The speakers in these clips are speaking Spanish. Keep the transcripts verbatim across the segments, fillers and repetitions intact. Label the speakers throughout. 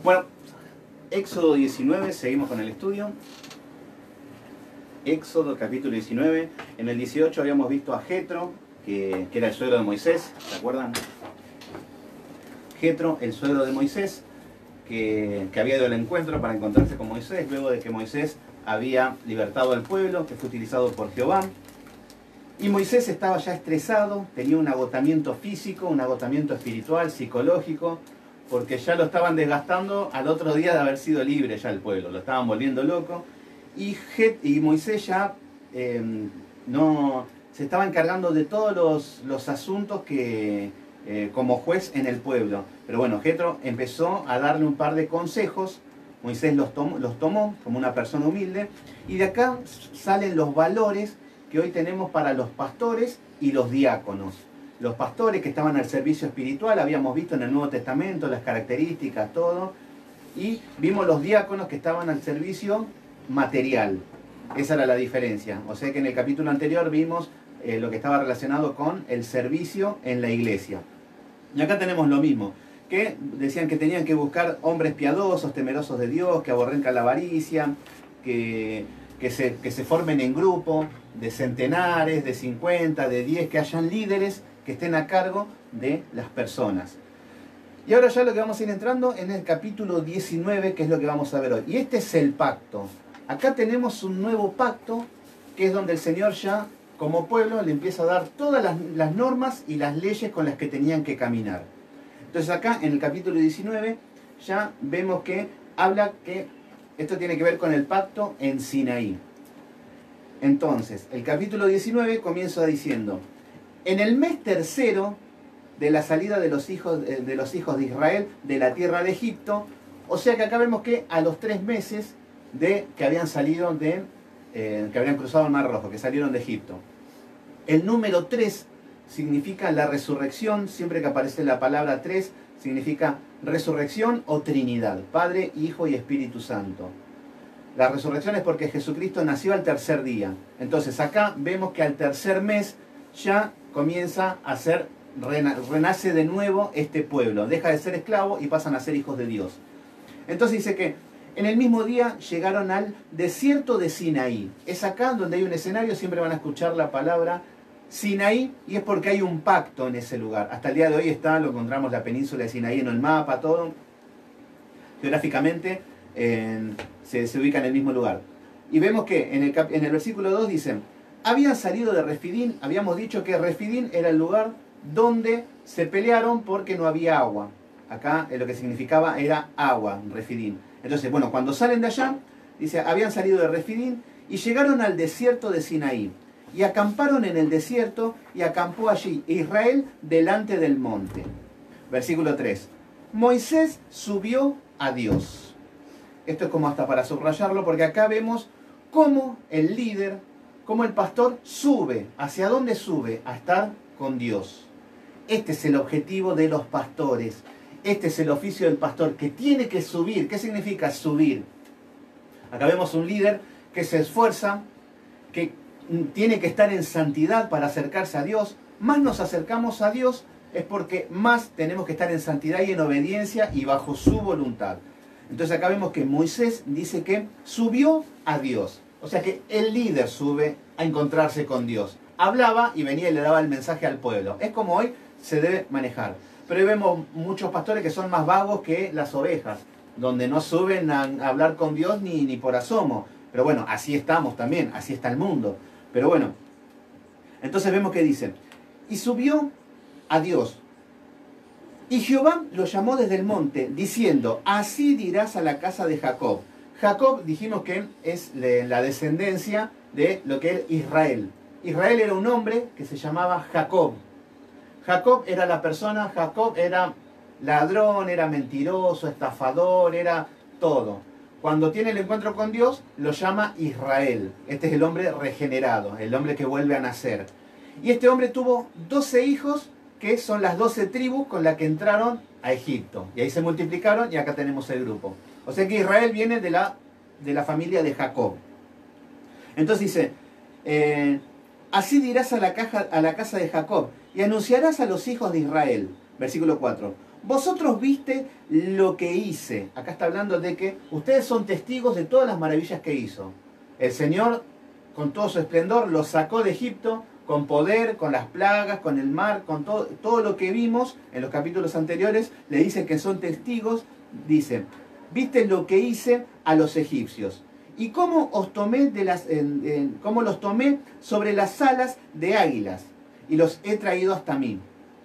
Speaker 1: Bueno, Éxodo diecinueve, seguimos con el estudio. Éxodo capítulo diecinueve. En el dieciocho habíamos visto a Jetro, que, que era el suegro de Moisés, ¿se acuerdan? Jetro, el suegro de Moisés, que, que había ido al encuentro para encontrarse con Moisés, luego de que Moisés había libertado al pueblo, que fue utilizado por Jehová. Y Moisés estaba ya estresado, tenía un agotamiento físico, un agotamiento espiritual, psicológico, porque ya lo estaban desgastando al otro día de haber sido libre ya el pueblo, lo estaban volviendo loco. Y, Jet, y Moisés ya eh, no, se estaba encargando de todos los, los asuntos que, eh, como juez en el pueblo. Pero bueno, Jetro empezó a darle un par de consejos. Moisés los tomó, los tomó como una persona humilde. Y de acá salen los valores que hoy tenemos para los pastores y los diáconos. Los pastores que estaban al servicio espiritual, habíamos visto en el Nuevo Testamento las características, todo. Y vimos los diáconos que estaban al servicio material. Esa era la diferencia. O sea que en el capítulo anterior vimos eh, lo que estaba relacionado con el servicio en la iglesia. Y acá tenemos lo mismo, que decían que tenían que buscar hombres piadosos, temerosos de Dios, que aborrezcan la avaricia, que, que, se, que se formen en grupo de centenares, de cincuenta, de diez, que hayan líderes que estén a cargo de las personas. Y ahora ya lo que vamos a ir entrando en el capítulo diecinueve, que es lo que vamos a ver hoy. Y este es el pacto. Acá tenemos un nuevo pacto, que es donde el Señor ya, como pueblo, le empieza a dar todas las, las normas y las leyes con las que tenían que caminar. Entonces acá, en el capítulo diecinueve, ya vemos que habla que esto tiene que ver con el pacto en Sinaí. Entonces, el capítulo diecinueve comienza diciendo: en el mes tercero de la salida de los hijos de, los hijos de Israel de la tierra de Egipto, o sea que acá vemos que a los tres meses de que habían salido de, eh, que habían cruzado el Mar Rojo, que salieron de Egipto. El número tres significa la resurrección. Siempre que aparece la palabra tres, significa resurrección o Trinidad, Padre, Hijo y Espíritu Santo. La resurrección es porque Jesucristo nació al tercer día. Entonces acá vemos que al tercer mes ya comienza a ser, renace de nuevo este pueblo. Deja de ser esclavo y pasan a ser hijos de Dios. Entonces dice que en el mismo día llegaron al desierto de Sinaí. Es acá donde hay un escenario, siempre van a escuchar la palabra Sinaí, y es porque hay un pacto en ese lugar. Hasta el día de hoy está, lo encontramos la península de Sinaí en el mapa, todo. Geográficamente en, se, se ubica en el mismo lugar. Y vemos que en el, en el versículo dos dicen: habían salido de Refidín. Habíamos dicho que Refidín era el lugar donde se pelearon porque no había agua. Acá lo que significaba era agua, Refidín. Entonces, bueno, cuando salen de allá, dice, habían salido de Refidín y llegaron al desierto de Sinaí. Y acamparon en el desierto, y acampó allí Israel delante del monte. Versículo tres. Moisés subió a Dios. Esto es como hasta para subrayarlo, porque acá vemos cómo el líder, cómo el pastor sube. ¿Hacia dónde sube? A estar con Dios. Este es el objetivo de los pastores. Este es el oficio del pastor, que tiene que subir. ¿Qué significa subir? Acá vemos un líder que se esfuerza, que tiene que estar en santidad para acercarse a Dios. Más nos acercamos a Dios es porque más tenemos que estar en santidad y en obediencia y bajo su voluntad. Entonces acá vemos que Moisés dice que subió a Dios. O sea que el líder sube a encontrarse con Dios. Hablaba y venía y le daba el mensaje al pueblo. Es como hoy se debe manejar. Pero vemos muchos pastores que son más vagos que las ovejas, donde no suben a hablar con Dios ni, ni por asomo. Pero bueno, así estamos también, así está el mundo. Pero bueno, entonces vemos que dice: y subió a Dios. Y Jehová lo llamó desde el monte, diciendo: así dirás a la casa de Jacob. Jacob, dijimos que es la descendencia de lo que es Israel. Israel era un hombre que se llamaba Jacob. Jacob era la persona, Jacob era ladrón, era mentiroso, estafador, era todo. Cuando tiene el encuentro con Dios, lo llama Israel. Este es el hombre regenerado, el hombre que vuelve a nacer. Y este hombre tuvo doce hijos, que son las doce tribus con las que entraron a Egipto. Y ahí se multiplicaron y acá tenemos el grupo. O sea que Israel viene de la, de la familia de Jacob. Entonces dice, eh, así dirás a la, caja, a la casa de Jacob, y anunciarás a los hijos de Israel. Versículo cuatro. vosotros viste lo que hice. Acá está hablando de que ustedes son testigos de todas las maravillas que hizo. El Señor, con todo su esplendor, los sacó de Egipto, con poder, con las plagas, con el mar, con todo, todo lo que vimos en los capítulos anteriores. Le dice que son testigos. Dice, viste lo que hice a los egipcios. Y cómo os tomé de las, en, en, cómo los tomé sobre las alas de águilas. Y los he traído hasta mí.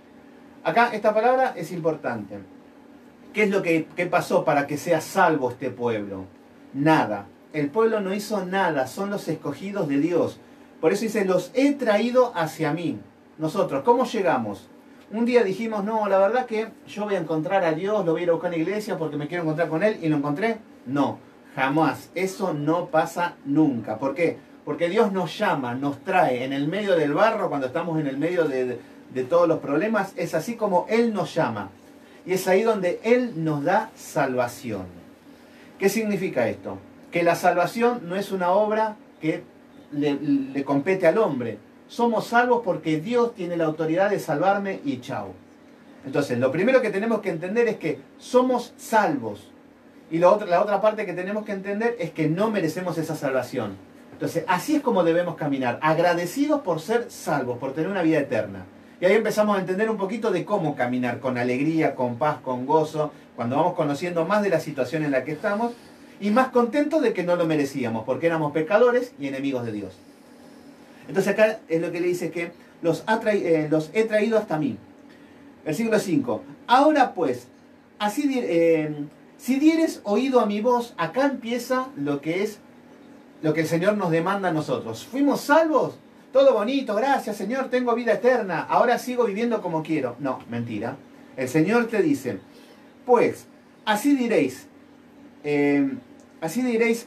Speaker 1: Acá esta palabra es importante. ¿Qué es lo que qué pasó para que sea salvo este pueblo? Nada. El pueblo no hizo nada. Son los escogidos de Dios. Por eso dice, los he traído hacia mí. Nosotros, ¿cómo llegamos? Un día dijimos, no, la verdad que yo voy a encontrar a Dios, lo voy a ir a buscar en la iglesia porque me quiero encontrar con Él y lo encontré. No, jamás. Eso no pasa nunca. ¿Por qué? Porque Dios nos llama, nos trae en el medio del barro, cuando estamos en el medio de, de, de todos los problemas. Es así como Él nos llama. Y es ahí donde Él nos da salvación. ¿Qué significa esto? Que la salvación no es una obra que le, le compete al hombre. Somos salvos porque Dios tiene la autoridad de salvarme y chao. Entonces, lo primero que tenemos que entender es que somos salvos. Y la otra, la otra parte que tenemos que entender es que no merecemos esa salvación. Entonces, así es como debemos caminar, agradecidos por ser salvos, por tener una vida eterna. Y ahí empezamos a entender un poquito de cómo caminar con alegría, con paz, con gozo, cuando vamos conociendo más de la situación en la que estamos y más contentos de que no lo merecíamos, porque éramos pecadores y enemigos de Dios. Entonces acá es lo que le dice que los, ha eh, los he traído hasta mí. Versículo cinco. Ahora pues, así eh, si dieres oído a mi voz, acá empieza lo que es lo que el Señor nos demanda a nosotros. ¿Fuimos salvos? Todo bonito, gracias Señor, tengo vida eterna, ahora sigo viviendo como quiero. No, mentira. El Señor te dice, pues, así diréis, eh, así diréis,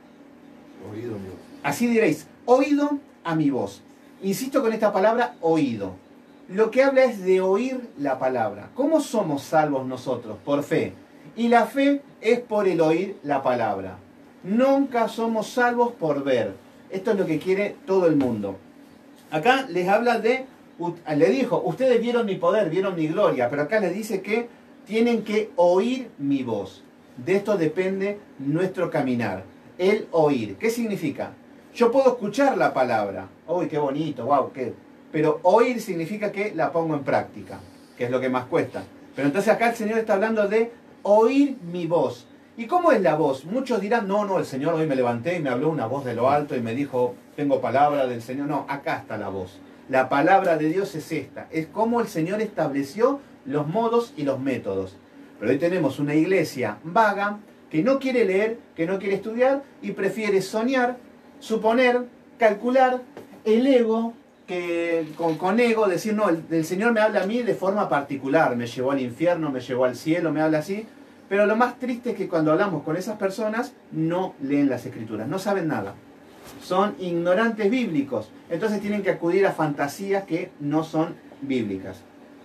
Speaker 2: Oído, mi voz.
Speaker 1: así diréis, oído a mi voz. Insisto con esta palabra, oído. Lo que habla es de oír la palabra. ¿Cómo somos salvos nosotros? Por fe. Y la fe es por el oír la palabra. Nunca somos salvos por ver. Esto es lo que quiere todo el mundo. Acá les habla de, le dijo, ustedes vieron mi poder, vieron mi gloria, pero acá les dice que tienen que oír mi voz. De esto depende nuestro caminar. El oír. ¿Qué significa? Yo puedo escuchar la palabra. ¡Uy, qué bonito! ¡Wow! Qué... Pero oír significa que la pongo en práctica, que es lo que más cuesta. Pero entonces acá el Señor está hablando de oír mi voz. ¿Y cómo es la voz? Muchos dirán, no, no, el Señor hoy me levanté y me habló una voz de lo alto y me dijo, tengo palabra del Señor. No, acá está la voz. La palabra de Dios es esta. Es como el Señor estableció los modos y los métodos. Pero hoy tenemos una iglesia vaga que no quiere leer, que no quiere estudiar y prefiere soñar, suponer, calcular, el ego, que con, con ego decir, no, el, el Señor me habla a mí de forma particular, me llevó al infierno, me llevó al cielo, me habla así. Pero lo más triste es que cuando hablamos con esas personas no leen las escrituras, no saben nada. Son ignorantes bíblicos, entonces tienen que acudir a fantasías que no son bíblicas.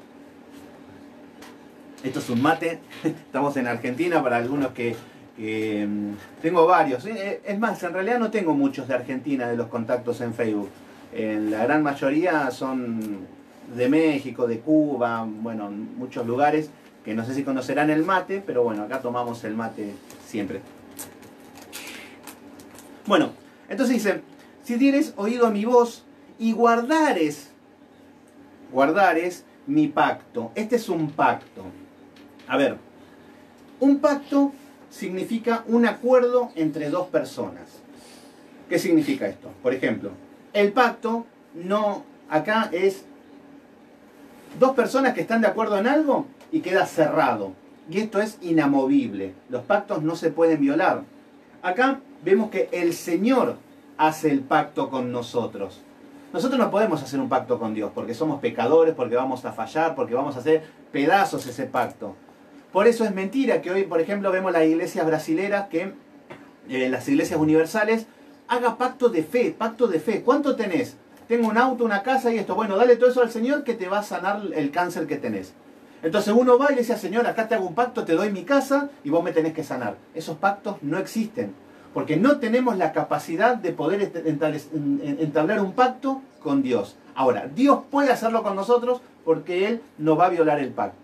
Speaker 1: Esto es un mate, estamos en Argentina para algunos que... que tengo varios, es más, en realidad no tengo muchos de Argentina de los contactos en Facebook. En la gran mayoría son de México, de Cuba, bueno, muchos lugares que no sé si conocerán el mate, pero bueno, acá tomamos el mate siempre. Bueno, entonces dice, si dieres oído a mi voz y guardares, guardares mi pacto. Este es un pacto. A ver, un pacto significa un acuerdo entre dos personas. ¿Qué significa esto? Por ejemplo, el pacto no, acá es dos personas que están de acuerdo en algo y queda cerrado. Y esto es inamovible. Los pactos no se pueden violar. Acá vemos que el Señor hace el pacto con nosotros. Nosotros no podemos hacer un pacto con Dios porque somos pecadores, porque vamos a fallar, porque vamos a hacer pedazos ese pacto. Por eso es mentira que hoy, por ejemplo, vemos las iglesias brasileras que, eh, las iglesias universales, haga pacto de fe, pacto de fe. ¿Cuánto tenés? Tengo un auto, una casa y esto. Bueno, dale todo eso al Señor que te va a sanar el cáncer que tenés. Entonces uno va y le dice, Señor, acá te hago un pacto, te doy mi casa y vos me tenés que sanar. Esos pactos no existen, porque no tenemos la capacidad de poder entablar un pacto con Dios. Ahora, Dios puede hacerlo con nosotros porque Él no va a violar el pacto.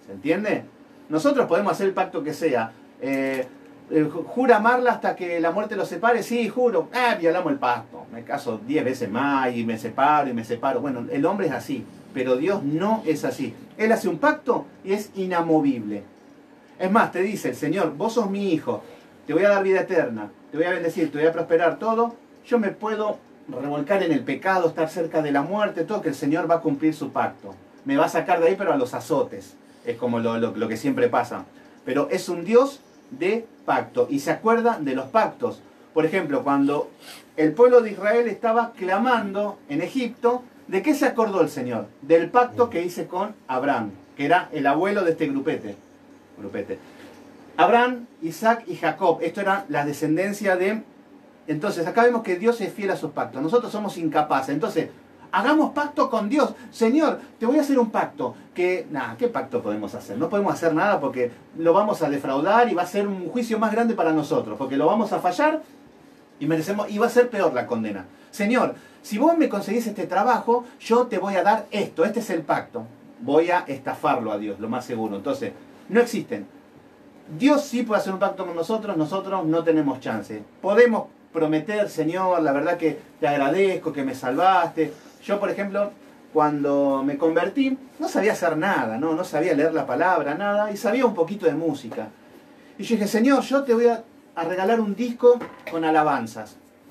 Speaker 1: ¿Se entiende? Nosotros podemos hacer el pacto que sea. Eh, eh, ¿Jura amarla hasta que la muerte los separe? Sí, juro. Ah, violamos el pacto. Me caso diez veces más y me separo y me separo. Bueno, el hombre es así, pero Dios no es así. Él hace un pacto y es inamovible. Es más, te dice el Señor, vos sos mi hijo, te voy a dar vida eterna, te voy a bendecir, te voy a prosperar todo. Yo me puedo revolcar en el pecado, estar cerca de la muerte, todo, que el Señor va a cumplir su pacto. Me va a sacar de ahí, pero a los azotes. Es como lo, lo, lo que siempre pasa. Pero es un Dios de pacto y se acuerda de los pactos. Por ejemplo, cuando el pueblo de Israel estaba clamando en Egipto, ¿de qué se acordó el Señor? Del pacto que hice con Abraham, que era el abuelo de este grupete. grupete. Abraham, Isaac y Jacob. Esto era la descendencia de... Entonces, acá vemos que Dios es fiel a sus pactos. Nosotros somos incapaces. Entonces, hagamos pacto con Dios. Señor, te voy a hacer un pacto. Que, nada, ¿qué pacto podemos hacer? No podemos hacer nada porque lo vamos a defraudar y va a ser un juicio más grande para nosotros. Porque lo vamos a fallar y merecemos, y va a ser peor la condena. Señor, si vos me conseguís este trabajo, yo te voy a dar esto. Este es el pacto. Voy a estafarlo a Dios, lo más seguro. Entonces, no existen. Dios sí puede hacer un pacto con nosotros, nosotros no tenemos chance. Podemos prometer, Señor, la verdad que te agradezco, que me salvaste. Yo, por ejemplo, cuando me convertí, no sabía hacer nada, no, no sabía leer la palabra, nada, y sabía un poquito de música. Y yo dije, Señor, yo te voy a, a regalar un disco con alabanzas.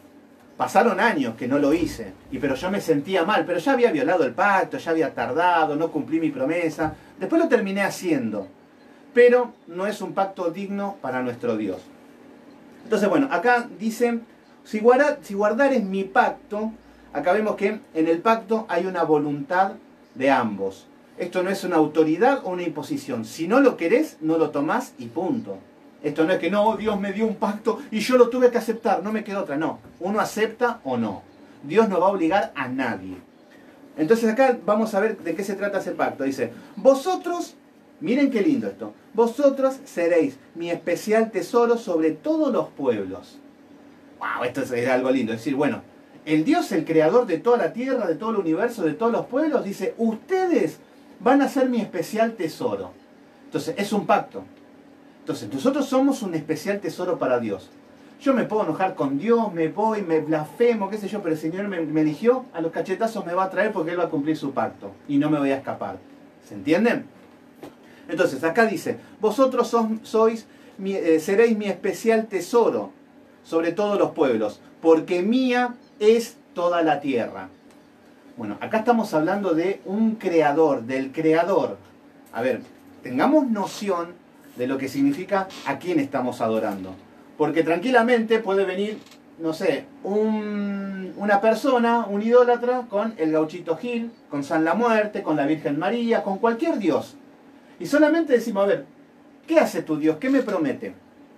Speaker 1: Pasaron años que no lo hice, y pero yo me sentía mal, pero ya había violado el pacto, ya había tardado, no cumplí mi promesa. Después lo terminé haciendo, pero no es un pacto digno para nuestro Dios. Entonces, bueno, acá dice, si, guarda, si guardares mi pacto, acá vemos que en el pacto hay una voluntad de ambos. Esto no es una autoridad o una imposición. Si no lo querés, no lo tomás y punto. Esto no es que no, Dios me dio un pacto y yo lo tuve que aceptar, no me quedó otra. No, uno acepta o no. Dios no va a obligar a nadie. Entonces acá vamos a ver de qué se trata ese pacto. Dice, vosotros... Miren qué lindo esto. Vosotros seréis mi especial tesoro sobre todos los pueblos. Wow, esto es algo lindo. Es decir, bueno, el Dios, el creador de toda la tierra, de todo el universo, de todos los pueblos, dice, ustedes van a ser mi especial tesoro. Entonces, es un pacto. Entonces, nosotros somos un especial tesoro para Dios. Yo me puedo enojar con Dios, me voy, me blasfemo, qué sé yo, pero el Señor me, me eligió, a los cachetazos me va a traer porque Él va a cumplir su pacto. Y no me voy a escapar. ¿Se entienden? Entonces, acá dice, vosotros son, sois, mi, eh, seréis mi especial tesoro sobre todos los pueblos, porque mía es toda la tierra. Bueno, acá estamos hablando de un creador, del creador. A ver, tengamos noción de lo que significa a quién estamos adorando. Porque tranquilamente puede venir, no sé, un, una persona, un idólatra, con el Gauchito Gil, con San la Muerte, con la Virgen María, con cualquier dios. Y solamente decimos, a ver, ¿qué hace tu Dios? ¿Qué me promete?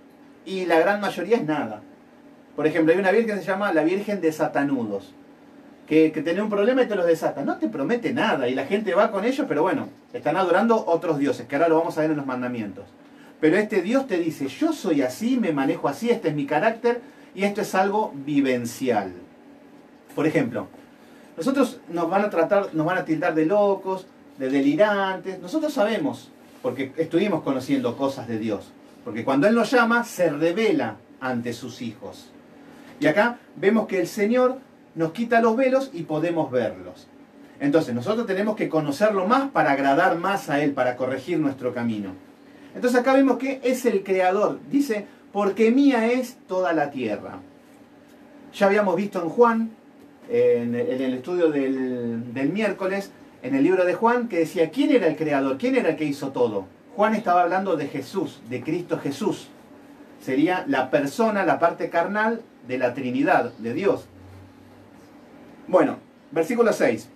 Speaker 1: Y la gran mayoría es nada. Por ejemplo, hay una virgen que se llama la Virgen de Satanudos, que, que tiene un problema y te los desata. No te promete nada y la gente va con ellos, pero bueno, están adorando otros dioses, que ahora lo vamos a ver en los mandamientos. Pero este Dios te dice, yo soy así, me manejo así, este es mi carácter y esto es algo vivencial. Por ejemplo, nosotros nos van a tratar, nos van a tildar de locos, de delirantes. Nosotros sabemos, porque estuvimos conociendo cosas de Dios. Porque cuando Él nos llama, se revela ante sus hijos. Y acá vemos que el Señor nos quita los velos y podemos verlos. Entonces, nosotros tenemos que conocerlo más para agradar más a Él, para corregir nuestro camino. Entonces acá vemos que es el Creador. Dice, porque mía es toda la tierra. Ya habíamos visto en Juan, en el estudio del, del miércoles, en el libro de Juan, que decía, ¿quién era el creador? ¿Quién era el que hizo todo? Juan estaba hablando de Jesús, de Cristo Jesús. Sería la persona, la parte carnal de la Trinidad, de Dios. Bueno, versículo seis.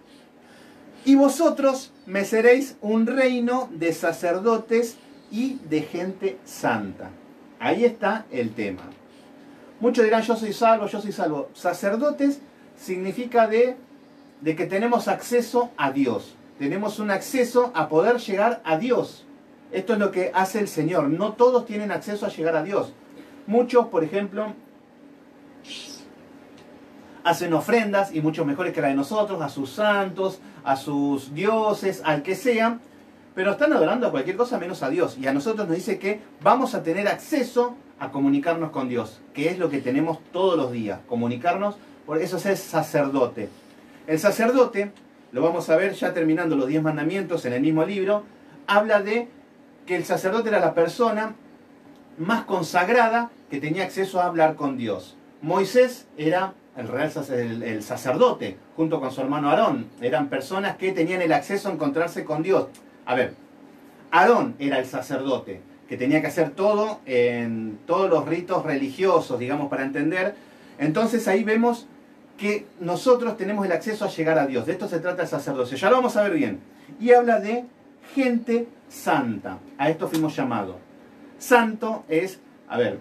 Speaker 1: Y vosotros me seréis un reino de sacerdotes y de gente santa. Ahí está el tema. Muchos dirán, yo soy salvo, yo soy salvo. Sacerdotes significa de... de que tenemos acceso a Dios. Tenemos un acceso a poder llegar a Dios. Esto es lo que hace el Señor. No todos tienen acceso a llegar a Dios. Muchos, por ejemplo, hacen ofrendas, y muchos mejores que la de nosotros, a sus santos, a sus dioses, al que sea, pero están adorando a cualquier cosa menos a Dios. Y a nosotros nos dice que vamos a tener acceso a comunicarnos con Dios, que es lo que tenemos todos los días, comunicarnos, por eso es sacerdote. El sacerdote, lo vamos a ver ya terminando los diez mandamientos en el mismo libro, habla de que el sacerdote era la persona más consagrada que tenía acceso a hablar con Dios. Moisés era el, real, el, el sacerdote, junto con su hermano Aarón. Eran personas que tenían el acceso a encontrarse con Dios. A ver, Aarón era el sacerdote, que tenía que hacer todo en todos los ritos religiosos, digamos, para entender. Entonces ahí vemos que nosotros tenemos el acceso a llegar a Dios. De esto se trata el sacerdocio. Ya lo vamos a ver bien. Y habla de gente santa. A esto fuimos llamados. Santo es, a ver,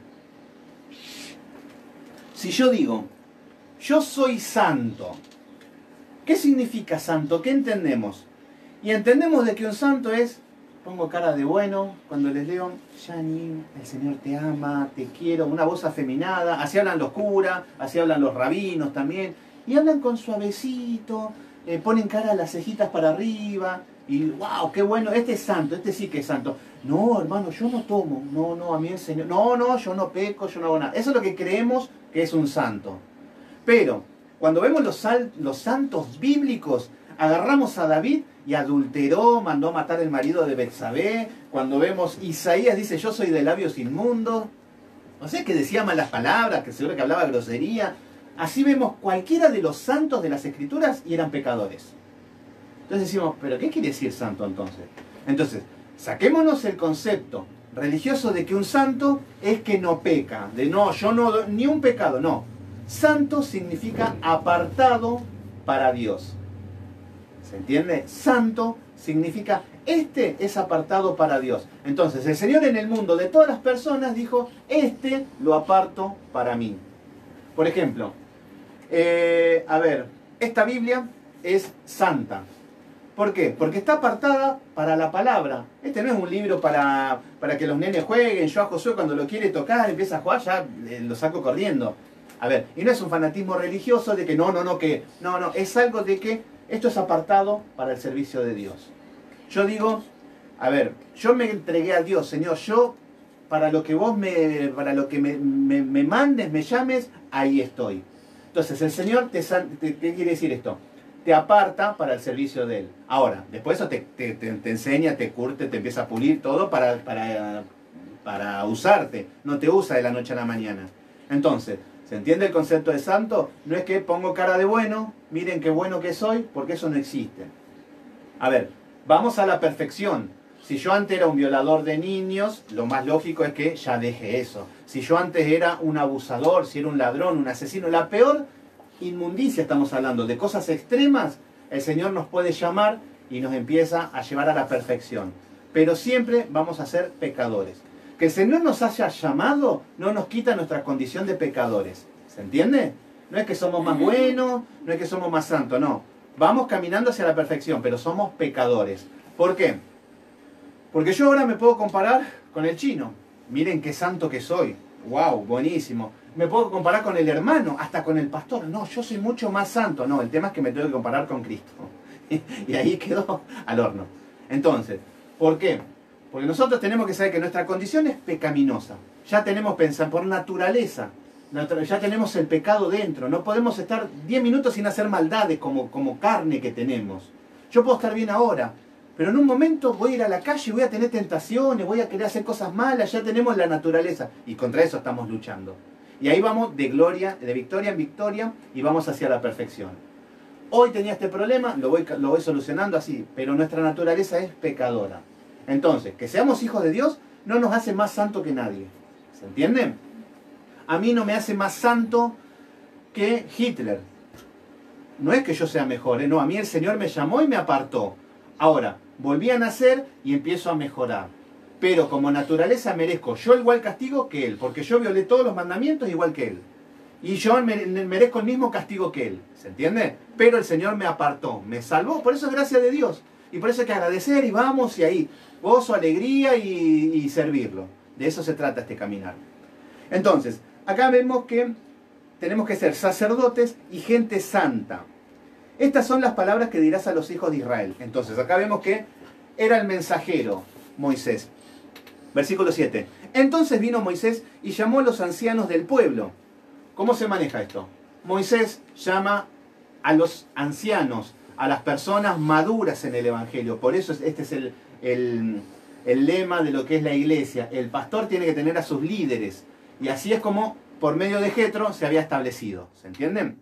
Speaker 1: si yo digo, yo soy santo, ¿qué significa santo? ¿Qué entendemos? Y entendemos de que un santo es, pongo cara de bueno cuando les leo, Yani, el Señor te ama, te quiero, una voz afeminada, así hablan los curas, así hablan los rabinos también, y hablan con suavecito, eh, ponen cara las cejitas para arriba, y wow, qué bueno, este es santo, este sí que es santo. No, hermano, yo no tomo, no, no, a mí el Señor, no, no, yo no peco, yo no hago nada. Eso es lo que creemos que es un santo. Pero, cuando vemos los, sal, los santos bíblicos, agarramos a David y adulteró, mandó a matar el marido de Betsabé. Cuando vemos Isaías dice, yo soy de labios inmundos. No sé, que decía malas palabras, que seguro que hablaba grosería. Así vemos cualquiera de los santos de las Escrituras y eran pecadores. Entonces decimos, ¿pero qué quiere decir santo entonces? Entonces, saquémonos el concepto religioso de que un santo es que no peca. De no, yo no, ni un pecado, no. Santo significa apartado para Dios. ¿Se entiende? Santo significa, este es apartado para Dios. Entonces, el Señor en el mundo de todas las personas dijo, este lo aparto para mí. Por ejemplo, eh, a ver, esta Biblia es santa. ¿Por qué? Porque está apartada para la palabra. Este no es un libro para, para que los nenes jueguen. Yo a Josué cuando lo quiere tocar, empieza a jugar, ya eh, lo saco corriendo. A ver, y no es un fanatismo religioso de que no, no, no, que... No, no, es algo de que esto es apartado para el servicio de Dios. Yo digo, a ver, yo me entregué a Dios, Señor, yo para lo que vos me, para lo que me, me, me mandes, me llames, ahí estoy. Entonces el Señor, te, te, ¿qué quiere decir esto? Te aparta para el servicio de Él. Ahora, después eso te, te, te, te enseña, te curte, te empieza a pulir todo para, para, para usarte. No te usa de la noche a la mañana. Entonces, ¿se entiende el concepto de santo? No es que pongo cara de bueno, miren qué bueno que soy, porque eso no existe. A ver, vamos a la perfección. Si yo antes era un violador de niños, lo más lógico es que ya deje eso. Si yo antes era un abusador, si era un ladrón, un asesino, la peor inmundicia estamos hablando, de cosas extremas, el Señor nos puede llamar y nos empieza a llevar a la perfección. Pero siempre vamos a ser pecadores. Que el Señor nos haya llamado no nos quita nuestra condición de pecadores. ¿Se entiende? No es que somos más buenos, no es que somos más santos, no. Vamos caminando hacia la perfección, pero somos pecadores. ¿Por qué? Porque yo ahora me puedo comparar con el chino. Miren qué santo que soy. ¡Wow! Buenísimo. Me puedo comparar con el hermano, hasta con el pastor. No, yo soy mucho más santo. No, el tema es que me tengo que comparar con Cristo. Y ahí quedó al horno. Entonces, ¿por qué? Porque nosotros tenemos que saber que nuestra condición es pecaminosa. Ya tenemos pensar por naturaleza. Ya tenemos el pecado dentro. No podemos estar diez minutos sin hacer maldades como, como carne que tenemos. Yo puedo estar bien ahora, pero en un momento voy a ir a la calle y voy a tener tentaciones, voy a querer hacer cosas malas. Ya tenemos la naturaleza y contra eso estamos luchando. Y ahí vamos de gloria, de victoria en victoria y vamos hacia la perfección. Hoy tenía este problema, lo voy, lo voy solucionando así, pero nuestra naturaleza es pecadora. Entonces, que seamos hijos de Dios no nos hace más santo que nadie. ¿Se entiende? A mí no me hace más santo que Hitler. No es que yo sea mejor, ¿eh? No, a mí el Señor me llamó y me apartó. Ahora, volví a nacer y empiezo a mejorar. Pero como naturaleza merezco yo igual castigo que Él, porque yo violé todos los mandamientos igual que Él. Y yo merezco el mismo castigo que Él. ¿Se entiende? Pero el Señor me apartó, me salvó. Por eso es gracia de Dios. Y por eso hay que agradecer y vamos y ahí. Gozo, alegría y, y servirlo. De eso se trata este caminar. Entonces, acá vemos que tenemos que ser sacerdotes y gente santa. Estas son las palabras que dirás a los hijos de Israel. Entonces, acá vemos que era el mensajero, Moisés. Versículo siete. Entonces vino Moisés y llamó a los ancianos del pueblo. ¿Cómo se maneja esto? Moisés llama a los ancianos, a las personas maduras en el Evangelio. Por eso este es el, el, el lema de lo que es la iglesia. El pastor tiene que tener a sus líderes. Y así es como por medio de Jetro se había establecido. ¿Se entienden?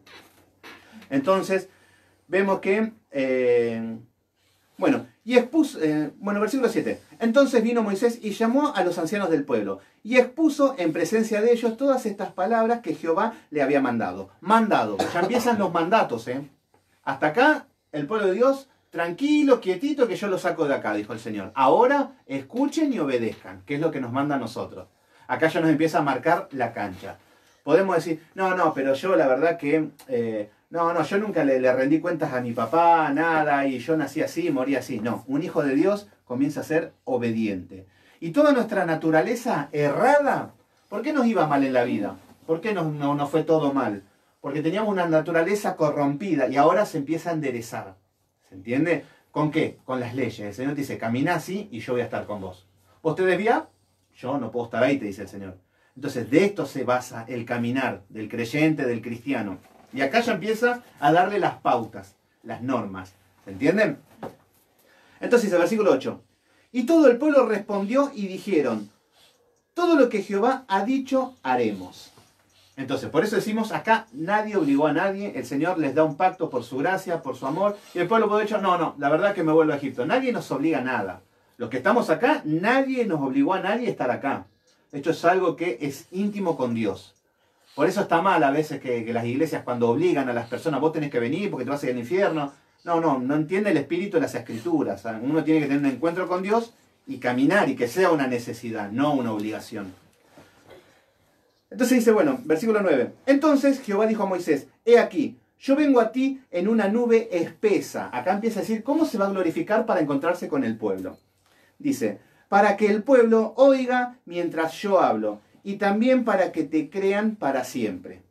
Speaker 1: Entonces, vemos que... Eh, bueno, y expuso... Eh, bueno, versículo siete. Entonces vino Moisés y llamó a los ancianos del pueblo. Y expuso en presencia de ellos todas estas palabras que Jehová le había mandado. Mandado. Ya empiezan los mandatos, ¿eh? Hasta acá, el pueblo de Dios, tranquilo, quietito, que yo lo saco de acá, dijo el Señor. Ahora, escuchen y obedezcan, que es lo que nos manda a nosotros. Acá ya nos empieza a marcar la cancha. Podemos decir, no, no, pero yo la verdad que... Eh, no, no, yo nunca le, le rendí cuentas a mi papá, nada, y yo nací así, morí así. No, un hijo de Dios comienza a ser obediente. Y toda nuestra naturaleza errada, ¿por qué nos iba mal en la vida? ¿Por qué nos, no, nos fue todo mal? Porque teníamos una naturaleza corrompida y ahora se empieza a enderezar. ¿Se entiende? ¿Con qué? Con las leyes. El Señor te dice, camina así y yo voy a estar con vos. ¿Vos te desvías? Yo no puedo estar ahí, te dice el Señor. Entonces, de esto se basa el caminar del creyente, del cristiano. Y acá ya empieza a darle las pautas, las normas. ¿Se entienden? Entonces, el versículo ocho. Y todo el pueblo respondió y dijeron, todo lo que Jehová ha dicho, haremos. Entonces, por eso decimos, acá nadie obligó a nadie, el Señor les da un pacto por su gracia, por su amor, y el pueblo puede decir, no, no, la verdad que me vuelvo a Egipto. Nadie nos obliga a nada. Los que estamos acá, nadie nos obligó a nadie a estar acá. Esto es algo que es íntimo con Dios. Por eso está mal a veces que, que las iglesias cuando obligan a las personas, vos tenés que venir porque te vas a ir al infierno. No, no, no entiende el espíritu de las escrituras. Uno tiene que tener un encuentro con Dios y caminar y que sea una necesidad, no una obligación. Entonces dice, bueno, versículo nueve. Entonces Jehová dijo a Moisés, he aquí, yo vengo a ti en una nube espesa. Acá empieza a decir, ¿cómo se va a glorificar para encontrarse con el pueblo? Dice, para que el pueblo oiga mientras yo hablo, y también para que te crean para siempre.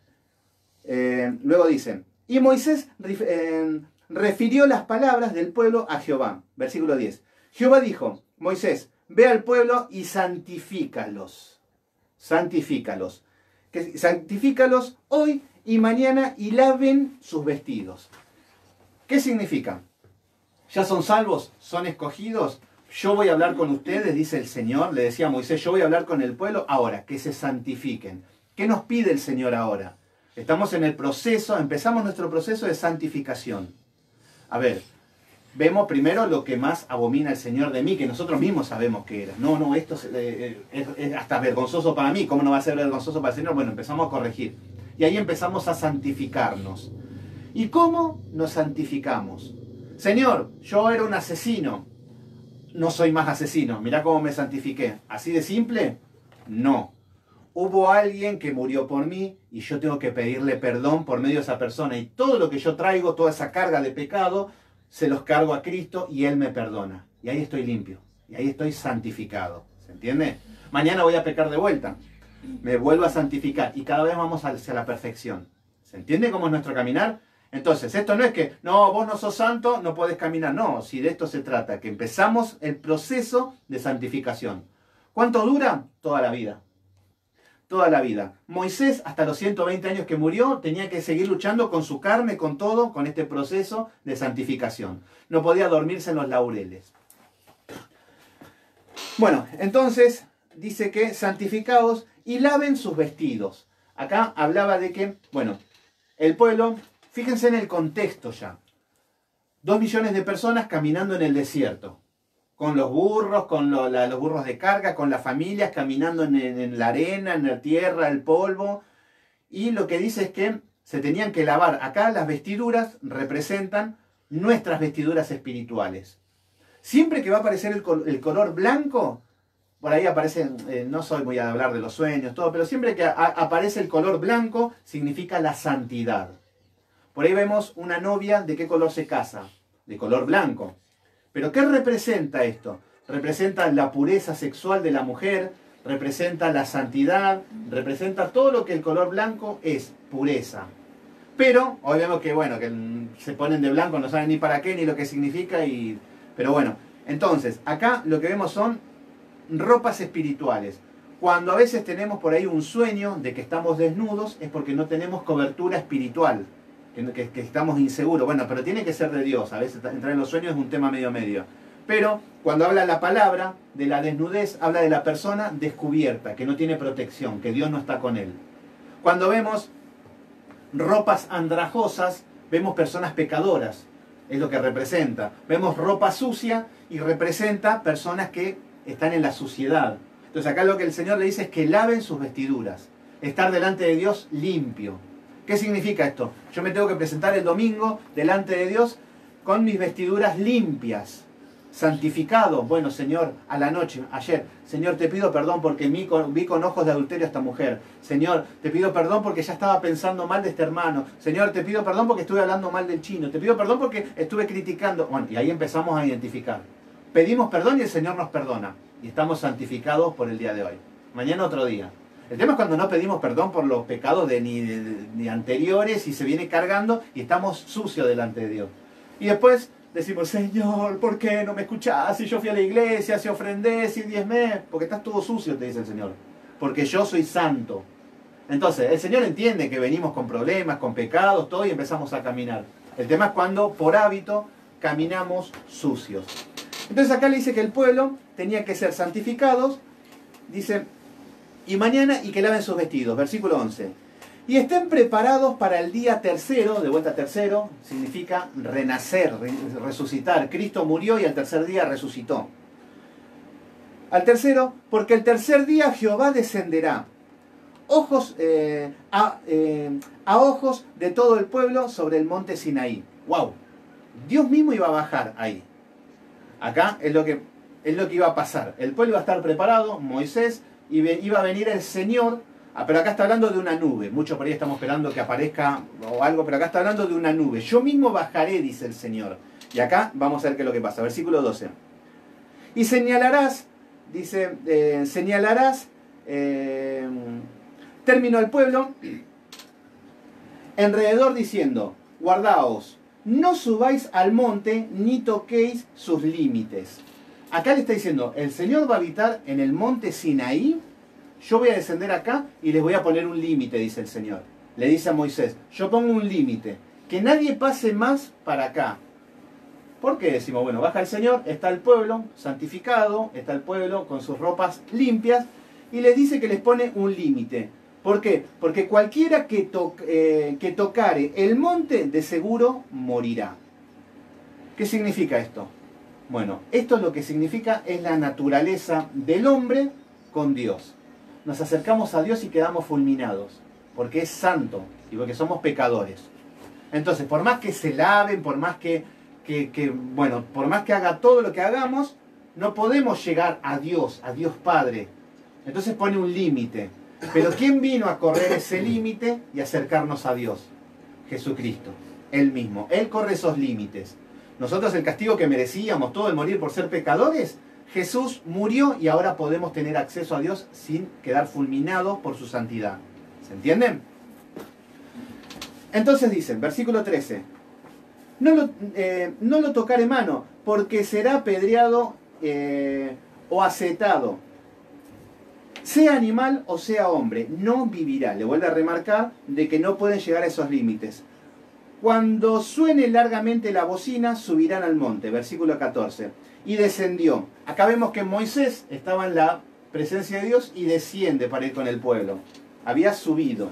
Speaker 1: Eh, luego dice, y Moisés eh, refirió las palabras del pueblo a Jehová. Versículo diez. Jehová dijo, Moisés, ve al pueblo y santifícalos. Santifícalos. Que, santifícalos hoy y mañana y laven sus vestidos. ¿Qué significa? ¿Ya son salvos? ¿Son escogidos? Yo voy a hablar con ustedes, dice el Señor, le decía a Moisés, yo voy a hablar con el pueblo ahora, que se santifiquen. ¿Qué nos pide el Señor ahora? Estamos en el proceso, empezamos nuestro proceso de santificación. A ver, vemos primero lo que más abomina el Señor de mí, que nosotros mismos sabemos que era. No, no, esto es, eh, es, es hasta vergonzoso para mí, ¿cómo no va a ser vergonzoso para el Señor? Bueno, empezamos a corregir. Y ahí empezamos a santificarnos. ¿Y cómo nos santificamos? Señor, yo era un asesino. No soy más asesino. Mirá cómo me santifiqué. ¿Así de simple? No. Hubo alguien que murió por mí y yo tengo que pedirle perdón por medio de esa persona. Y todo lo que yo traigo, toda esa carga de pecado, se los cargo a Cristo y Él me perdona. Y ahí estoy limpio. Y ahí estoy santificado. ¿Se entiende? Mañana voy a pecar de vuelta. Me vuelvo a santificar. Y cada vez vamos hacia la perfección. ¿Se entiende cómo es nuestro caminar? Entonces, esto no es que, no, vos no sos santo, no podés caminar. No, si de esto se trata, que empezamos el proceso de santificación. ¿Cuánto dura? Toda la vida. Toda la vida. Moisés, hasta los ciento veinte años que murió, tenía que seguir luchando con su carne, con todo, con este proceso de santificación. No podía dormirse en los laureles. Bueno, entonces, dice que santificaos y laven sus vestidos. Acá hablaba de que, bueno, el pueblo... Fíjense en el contexto ya. Dos millones de personas caminando en el desierto. Con los burros, con lo, la, los burros de carga, con las familias caminando en, en, en la arena, en la tierra, el polvo. Y lo que dice es que se tenían que lavar. Acá las vestiduras representan nuestras vestiduras espirituales. Siempre que va a aparecer el, el color blanco, por ahí aparece, eh, no soy muy a hablar de los sueños, todo, pero siempre que a, aparece el color blanco significa la santidad. Por ahí vemos una novia, ¿de qué color se casa? De color blanco. ¿Pero qué representa esto? Representa la pureza sexual de la mujer, representa la santidad, representa todo lo que el color blanco es, pureza. Pero, hoy vemos que, bueno, que se ponen de blanco, no saben ni para qué, ni lo que significa, y, pero bueno, Entonces, acá lo que vemos son ropas espirituales. Cuando a veces tenemos por ahí un sueño de que estamos desnudos, es porque no tenemos cobertura espiritual, que, que, que estamos inseguros. Bueno, pero tiene que ser de Dios. A veces entrar en los sueños es un tema medio medio. Pero cuando habla la palabra de la desnudez, habla de la persona descubierta, que no tiene protección, que Dios no está con él. Cuando vemos ropas andrajosas, vemos personas pecadoras, es lo que representa. Vemos ropa sucia y representa personas que están en la suciedad. Entonces acá lo que el Señor le dice es que laven sus vestiduras, estar delante de Dios limpio. ¿Qué significa esto? Yo me tengo que presentar el domingo delante de Dios con mis vestiduras limpias, santificado. Bueno, Señor, a la noche, ayer, Señor, te pido perdón porque vi con, vi con ojos de adulterio a esta mujer. Señor, te pido perdón porque ya estaba pensando mal de este hermano. Señor, te pido perdón porque estuve hablando mal del chino. Te pido perdón porque estuve criticando. Bueno, y ahí empezamos a identificar. Pedimos perdón y el Señor nos perdona. Y estamos santificados por el día de hoy. Mañana otro día. El tema es cuando no pedimos perdón por los pecados de ni, de, ni anteriores y se viene cargando y estamos sucios delante de Dios. Y después decimos, Señor, ¿por qué no me escuchás? Si yo fui a la iglesia, si ofrendé, si diezmé, porque estás todo sucio, te dice el Señor. Porque yo soy santo. Entonces, el Señor entiende que venimos con problemas, con pecados, todo, y empezamos a caminar. El tema es cuando, por hábito, caminamos sucios. Entonces acá le dice que el pueblo tenía que ser santificados, dice, y mañana, y que laven sus vestidos, versículo once. Y estén preparados para el día tercero, de vuelta tercero, significa renacer, resucitar. Cristo murió y al tercer día resucitó. Al tercero, porque el tercer día Jehová descenderá, ojos, eh, a, eh, a ojos de todo el pueblo sobre el monte Sinaí. ¡Wow! Dios mismo iba a bajar ahí. Acá es lo que, es lo que iba a pasar. El pueblo iba a estar preparado, Moisés, y iba a venir el Señor. Ah, pero acá está hablando de una nube. Muchos por ahí estamos esperando que aparezca o algo, pero acá está hablando de una nube. Yo mismo bajaré, dice el Señor. Y acá vamos a ver qué es lo que pasa. Versículo doce. Y señalarás, dice, eh, señalarás, eh, término al pueblo, alrededor diciendo, guardaos, no subáis al monte ni toquéis sus límites. Acá le está diciendo, el Señor va a habitar en el monte Sinaí. Yo voy a descender acá y les voy a poner un límite, dice el Señor. Le dice a Moisés, yo pongo un límite, que nadie pase más para acá. ¿Por qué decimos? Bueno, baja el Señor, está el pueblo santificado, está el pueblo con sus ropas limpias, y les dice que les pone un límite. ¿Por qué? Porque cualquiera que, to eh, que tocare el monte, de seguro morirá. ¿Qué significa esto? Bueno, esto lo que significa es la naturaleza del hombre con Dios. Nos acercamos a Dios y quedamos fulminados, porque es santo y porque somos pecadores. Entonces, por más que se laven, por más que, que, que, bueno, por más que haga todo lo que hagamos, no podemos llegar a Dios, a Dios Padre. Entonces pone un límite. Pero ¿quién vino a correr ese límite y acercarnos a Dios? Jesucristo, Él mismo. Él corre esos límites. Nosotros el castigo que merecíamos, todo el morir por ser pecadores, Jesús murió y ahora podemos tener acceso a Dios sin quedar fulminados por su santidad. ¿Se entienden? Entonces dicen, versículo trece, no lo, eh, no lo tocaré mano, porque será apedreado eh, o acetado. Sea animal o sea hombre, no vivirá. Le vuelve a remarcar de que no pueden llegar a esos límites. Cuando suene largamente la bocina, subirán al monte. Versículo catorce. Y descendió. Acá vemos que Moisés estaba en la presencia de Dios y desciende para ir con el pueblo. Había subido.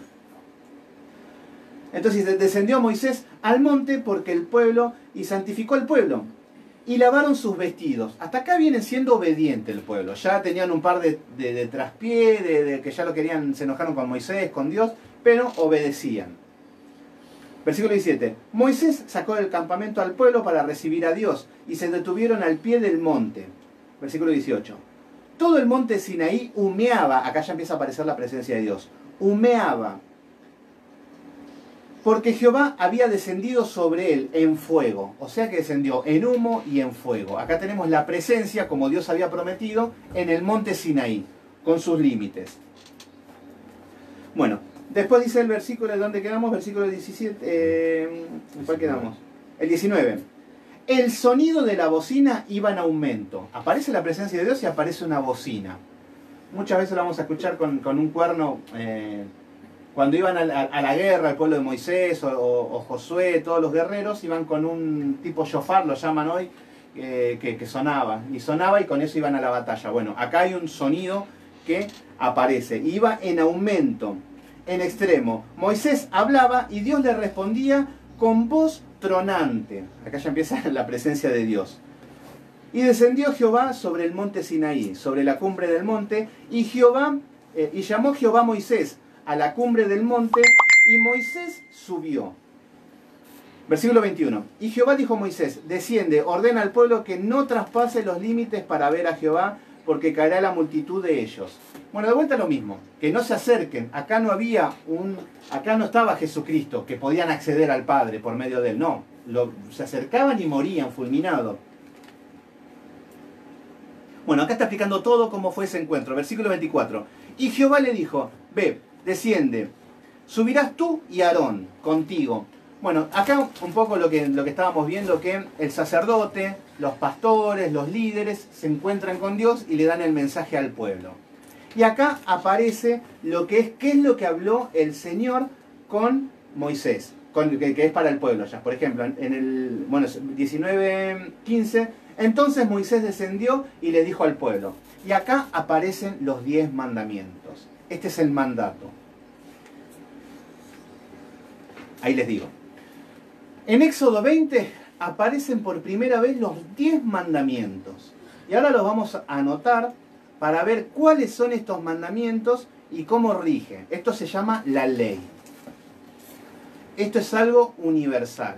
Speaker 1: Entonces descendió Moisés al monte porque el pueblo, y santificó el pueblo. Y lavaron sus vestidos. Hasta acá viene siendo obediente el pueblo. Ya tenían un par de, de, de traspié, de, de que ya lo querían, se enojaron con Moisés, con Dios, pero obedecían. Versículo diecisiete. Moisés sacó del campamento al pueblo para recibir a Dios y se detuvieron al pie del monte. Versículo dieciocho. Todo el monte Sinaí humeaba. Acá ya empieza a aparecer la presencia de Dios. Humeaba. Porque Jehová había descendido sobre él en fuego. O sea que descendió en humo y en fuego. Acá tenemos la presencia, como Dios había prometido, en el monte Sinaí, con sus límites. Bueno, después dice el versículo, ¿de dónde quedamos? Versículo diecisiete. Eh, ¿Cuál quedamos? El diecinueve. El sonido de la bocina iba en aumento. Aparece la presencia de Dios y aparece una bocina. Muchas veces lo vamos a escuchar con, con un cuerno, eh, cuando iban a la, a la guerra, el pueblo de Moisés o, o, o Josué, todos los guerreros iban con un tipo shofar, lo llaman hoy, eh, que, que sonaba. Y sonaba y con eso iban a la batalla. Bueno, acá hay un sonido que aparece. Iba en aumento, en extremo. Moisés hablaba y Dios le respondía con voz tronante. Acá ya empieza la presencia de Dios. Y descendió Jehová sobre el monte Sinaí, sobre la cumbre del monte, y Jehová, eh, y llamó Jehová a Moisés a la cumbre del monte, y Moisés subió. Versículo veintiuno. Y Jehová dijo a Moisés, desciende, ordena al pueblo que no traspase los límites para ver a Jehová, porque caerá la multitud de ellos. Bueno, de vuelta lo mismo, que no se acerquen. Acá no había un, acá no estaba Jesucristo, que podían acceder al Padre por medio de él. No, lo, se acercaban y morían fulminados. Bueno, acá está explicando todo cómo fue ese encuentro. Versículo veinticuatro. Y Jehová le dijo, ve, desciende, subirás tú y Aarón contigo. Bueno, acá un poco lo que, lo que estábamos viendo, que el sacerdote, los pastores, los líderes se encuentran con Dios y le dan el mensaje al pueblo. Y acá aparece lo que es, qué es lo que habló el Señor con Moisés, con, que, que es para el pueblo ya. Por ejemplo, en el bueno, diecinueve quince, entonces Moisés descendió y le dijo al pueblo. Y acá aparecen los diez mandamientos. Este es el mandato. Ahí les digo. En Éxodo veinte aparecen por primera vez los diez mandamientos. Y ahora los vamos a anotar para ver cuáles son estos mandamientos y cómo rige. Esto se llama la ley. Esto es algo universal.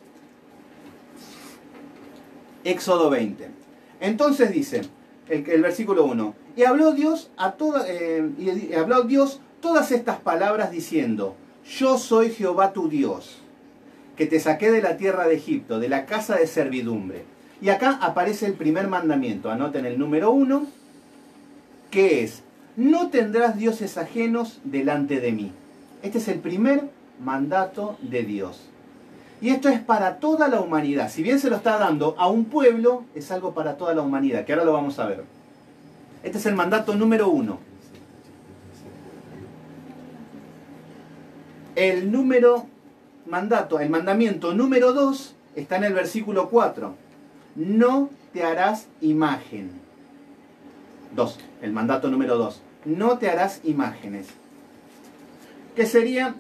Speaker 1: Éxodo veinte. Entonces dice, el, el versículo uno, y habló Dios a toda, eh, y habló Dios todas estas palabras diciendo, yo soy Jehová tu Dios, que te saqué de la tierra de Egipto, de la casa de servidumbre. Y acá aparece el primer mandamiento. Anoten el número uno, que es, no tendrás dioses ajenos delante de mí. Este es el primer mandato de Dios. Y esto es para toda la humanidad. Si bien se lo está dando a un pueblo, es algo para toda la humanidad, que ahora lo vamos a ver. Este es el mandato número uno. El número mandato, el mandamiento número dos está en el versículo cuatro. No te harás imagen. dos. El mandato número dos. No te harás imágenes. ¿Qué sería?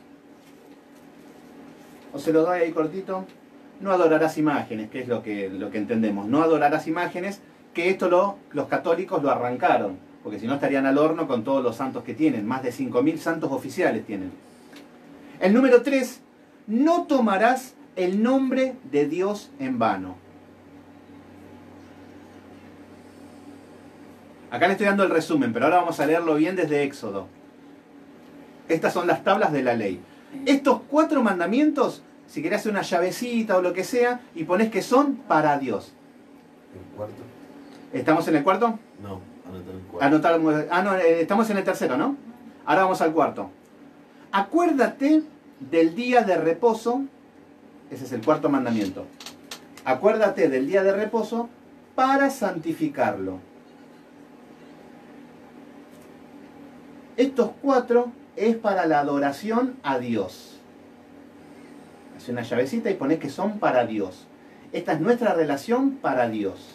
Speaker 1: O se lo doy ahí cortito. No adorarás imágenes, que es lo que, lo que entendemos. No adorarás imágenes, que esto lo, los católicos lo arrancaron. Porque si no estarían al horno con todos los santos que tienen. Más de cinco mil santos oficiales tienen. El número tres. No tomarás el nombre de Dios en vano. Acá le estoy dando el resumen, pero ahora vamos a leerlo bien desde Éxodo. Estas son las tablas de la ley. Estos cuatro mandamientos, si querés hacer una llavecita o lo que sea, y ponés que son para Dios.
Speaker 2: ¿El cuarto?
Speaker 1: ¿Estamos en el cuarto?
Speaker 2: No, anotar el cuarto.
Speaker 1: Anotar, ah, no, estamos en el tercero, ¿no? Ahora vamos al cuarto. Acuérdate del día de reposo. Ese es el cuarto mandamiento. Acuérdate del día de reposo para santificarlo. Estos cuatro es para la adoración a Dios. Hace una llavecita y ponés que son para Dios. Esta es nuestra relación para Dios.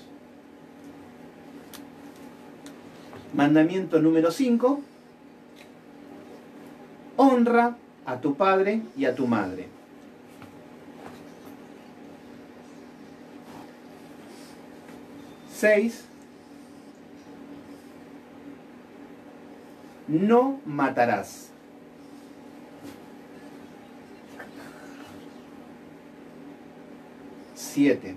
Speaker 1: Mandamiento número cinco. Honra a tu padre y a tu madre. seis. No matarás. siete.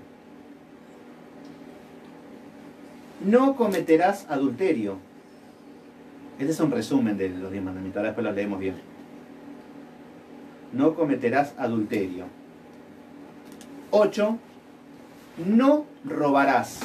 Speaker 1: No cometerás adulterio. Este es un resumen de los diez mandamientos, ahora después los leemos bien. No cometerás adulterio. ocho. No robarás.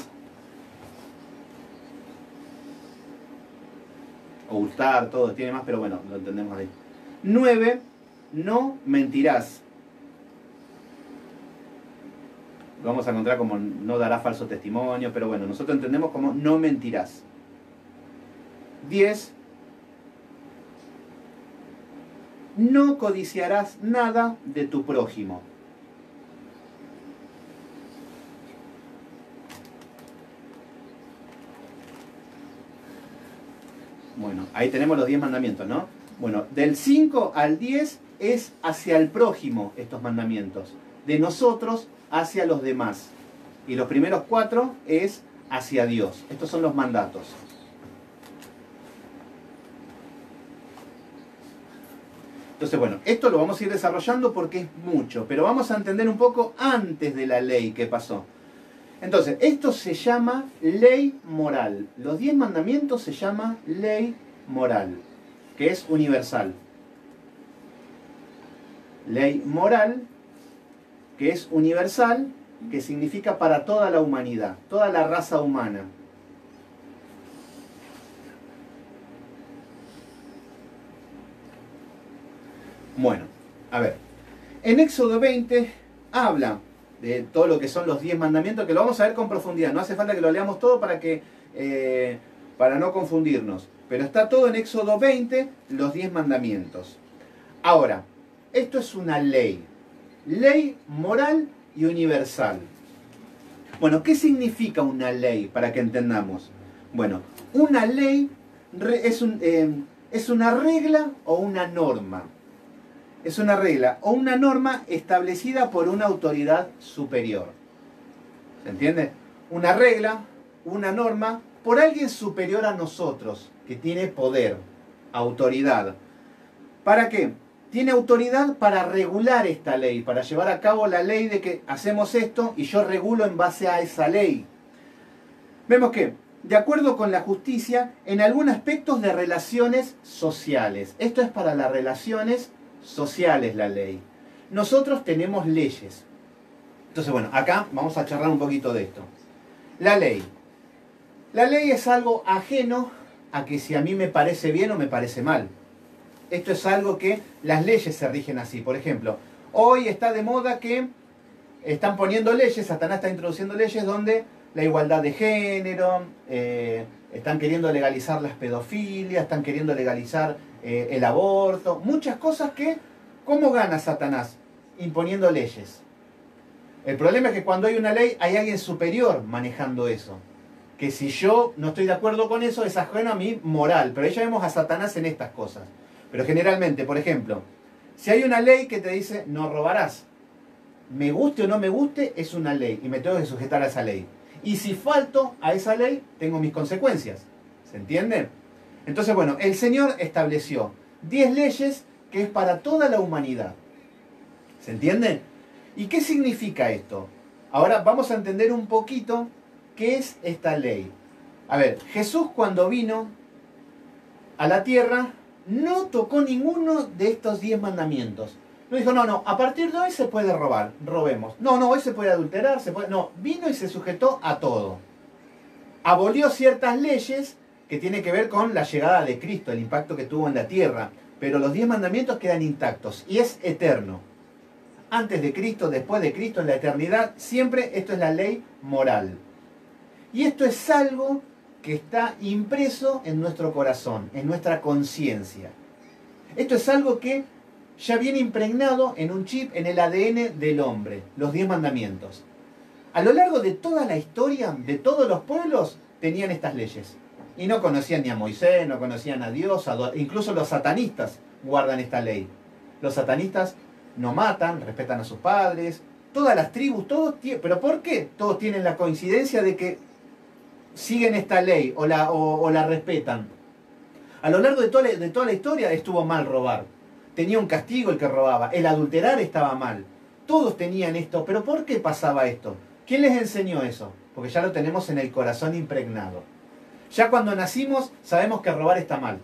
Speaker 1: O hurtar, todo, tiene más, pero bueno, lo entendemos ahí. nueve. No mentirás. lo vamos a encontrar como no dará falso testimonio, pero bueno, nosotros entendemos como no mentirás. diez. No codiciarás nada de tu prójimo. Bueno, ahí tenemos los diez mandamientos, ¿no? Bueno, del cinco al diez es hacia el prójimo estos mandamientos. De nosotros hacia los demás. Y los primeros cuatro es hacia Dios. Estos son los mandatos. Entonces, bueno, esto lo vamos a ir desarrollando porque es mucho, pero vamos a entender un poco antes de la ley que pasó. Entonces, esto se llama ley moral. Los diez mandamientos se llama ley moral, que es universal. Ley moral, que es universal, que significa para toda la humanidad, toda la raza humana. Bueno, a ver, en Éxodo veinte habla de todo lo que son los diez mandamientos, que lo vamos a ver con profundidad, no hace falta que lo leamos todo para, que, eh, para no confundirnos, pero está todo en Éxodo veinte, los diez mandamientos. Ahora, esto es una ley, ley moral y universal. Bueno, ¿qué significa una ley para que entendamos? Bueno, una ley es, un, eh, es una regla o una norma. Es una regla o una norma establecida por una autoridad superior. ¿Se entiende? Una regla, una norma, por alguien superior a nosotros, que tiene poder, autoridad. ¿Para qué? Tiene autoridad para regular esta ley, para llevar a cabo la ley de que hacemos esto y yo regulo en base a esa ley. Vemos que, de acuerdo con la justicia, en algunos aspectos de relaciones sociales. Esto es para las relaciones sociales la ley. Nosotros tenemos leyes. Entonces, bueno, acá vamos a charlar un poquito de esto. La ley. La ley es algo ajeno a que si a mí me parece bien o me parece mal. Esto es algo que las leyes se rigen así. Por ejemplo, hoy está de moda que están poniendo leyes, Satanás está introduciendo leyes donde la igualdad de género, eh, están queriendo legalizar las pedofilias, están queriendo legalizar eh, el aborto, muchas cosas que, ¿cómo gana Satanás? Imponiendo leyes. El problema es que cuando hay una ley hay alguien superior manejando eso. Que si yo no estoy de acuerdo con eso es ajeno a mi moral, pero ahí ya vemos a Satanás en estas cosas. Pero generalmente, por ejemplo, si hay una ley que te dice no robarás, me guste o no me guste, es una ley y me tengo que sujetar a esa ley. Y si falto a esa ley, tengo mis consecuencias. ¿Se entiende? Entonces, bueno, el Señor estableció diez leyes que es para toda la humanidad. ¿Se entiende? ¿Y qué significa esto? Ahora vamos a entender un poquito qué es esta ley. A ver, Jesús cuando vino a la tierra no tocó ninguno de estos diez mandamientos. No dijo, no, no, a partir de hoy se puede robar, robemos. No, no, hoy se puede adulterar, se puede... No, vino y se sujetó a todo. Abolió ciertas leyes que tienen que ver con la llegada de Cristo, el impacto que tuvo en la tierra. Pero los diez mandamientos quedan intactos y es eterno. Antes de Cristo, después de Cristo, en la eternidad, siempre esto es la ley moral. Y esto es algo que está impreso en nuestro corazón, en nuestra conciencia. Esto es algo que ya viene impregnado en un chip, en el A D N del hombre, los diez mandamientos. A lo largo de toda la historia, de todos los pueblos, tenían estas leyes. Y no conocían ni a Moisés, no conocían a Dios, a... incluso los satanistas guardan esta ley. Los satanistas no matan, respetan a sus padres, todas las tribus, todos tienen... ¿Pero por qué? Todos tienen la coincidencia de que siguen esta ley o la, o, o la respetan. A lo largo de toda, la, de toda la historia estuvo mal robar. Tenía un castigo el que robaba. El adulterar estaba mal. Todos tenían esto. ¿Pero por qué pasaba esto? ¿Quién les enseñó eso? Porque ya lo tenemos en el corazón impregnado. Ya cuando nacimos sabemos que robar está mal.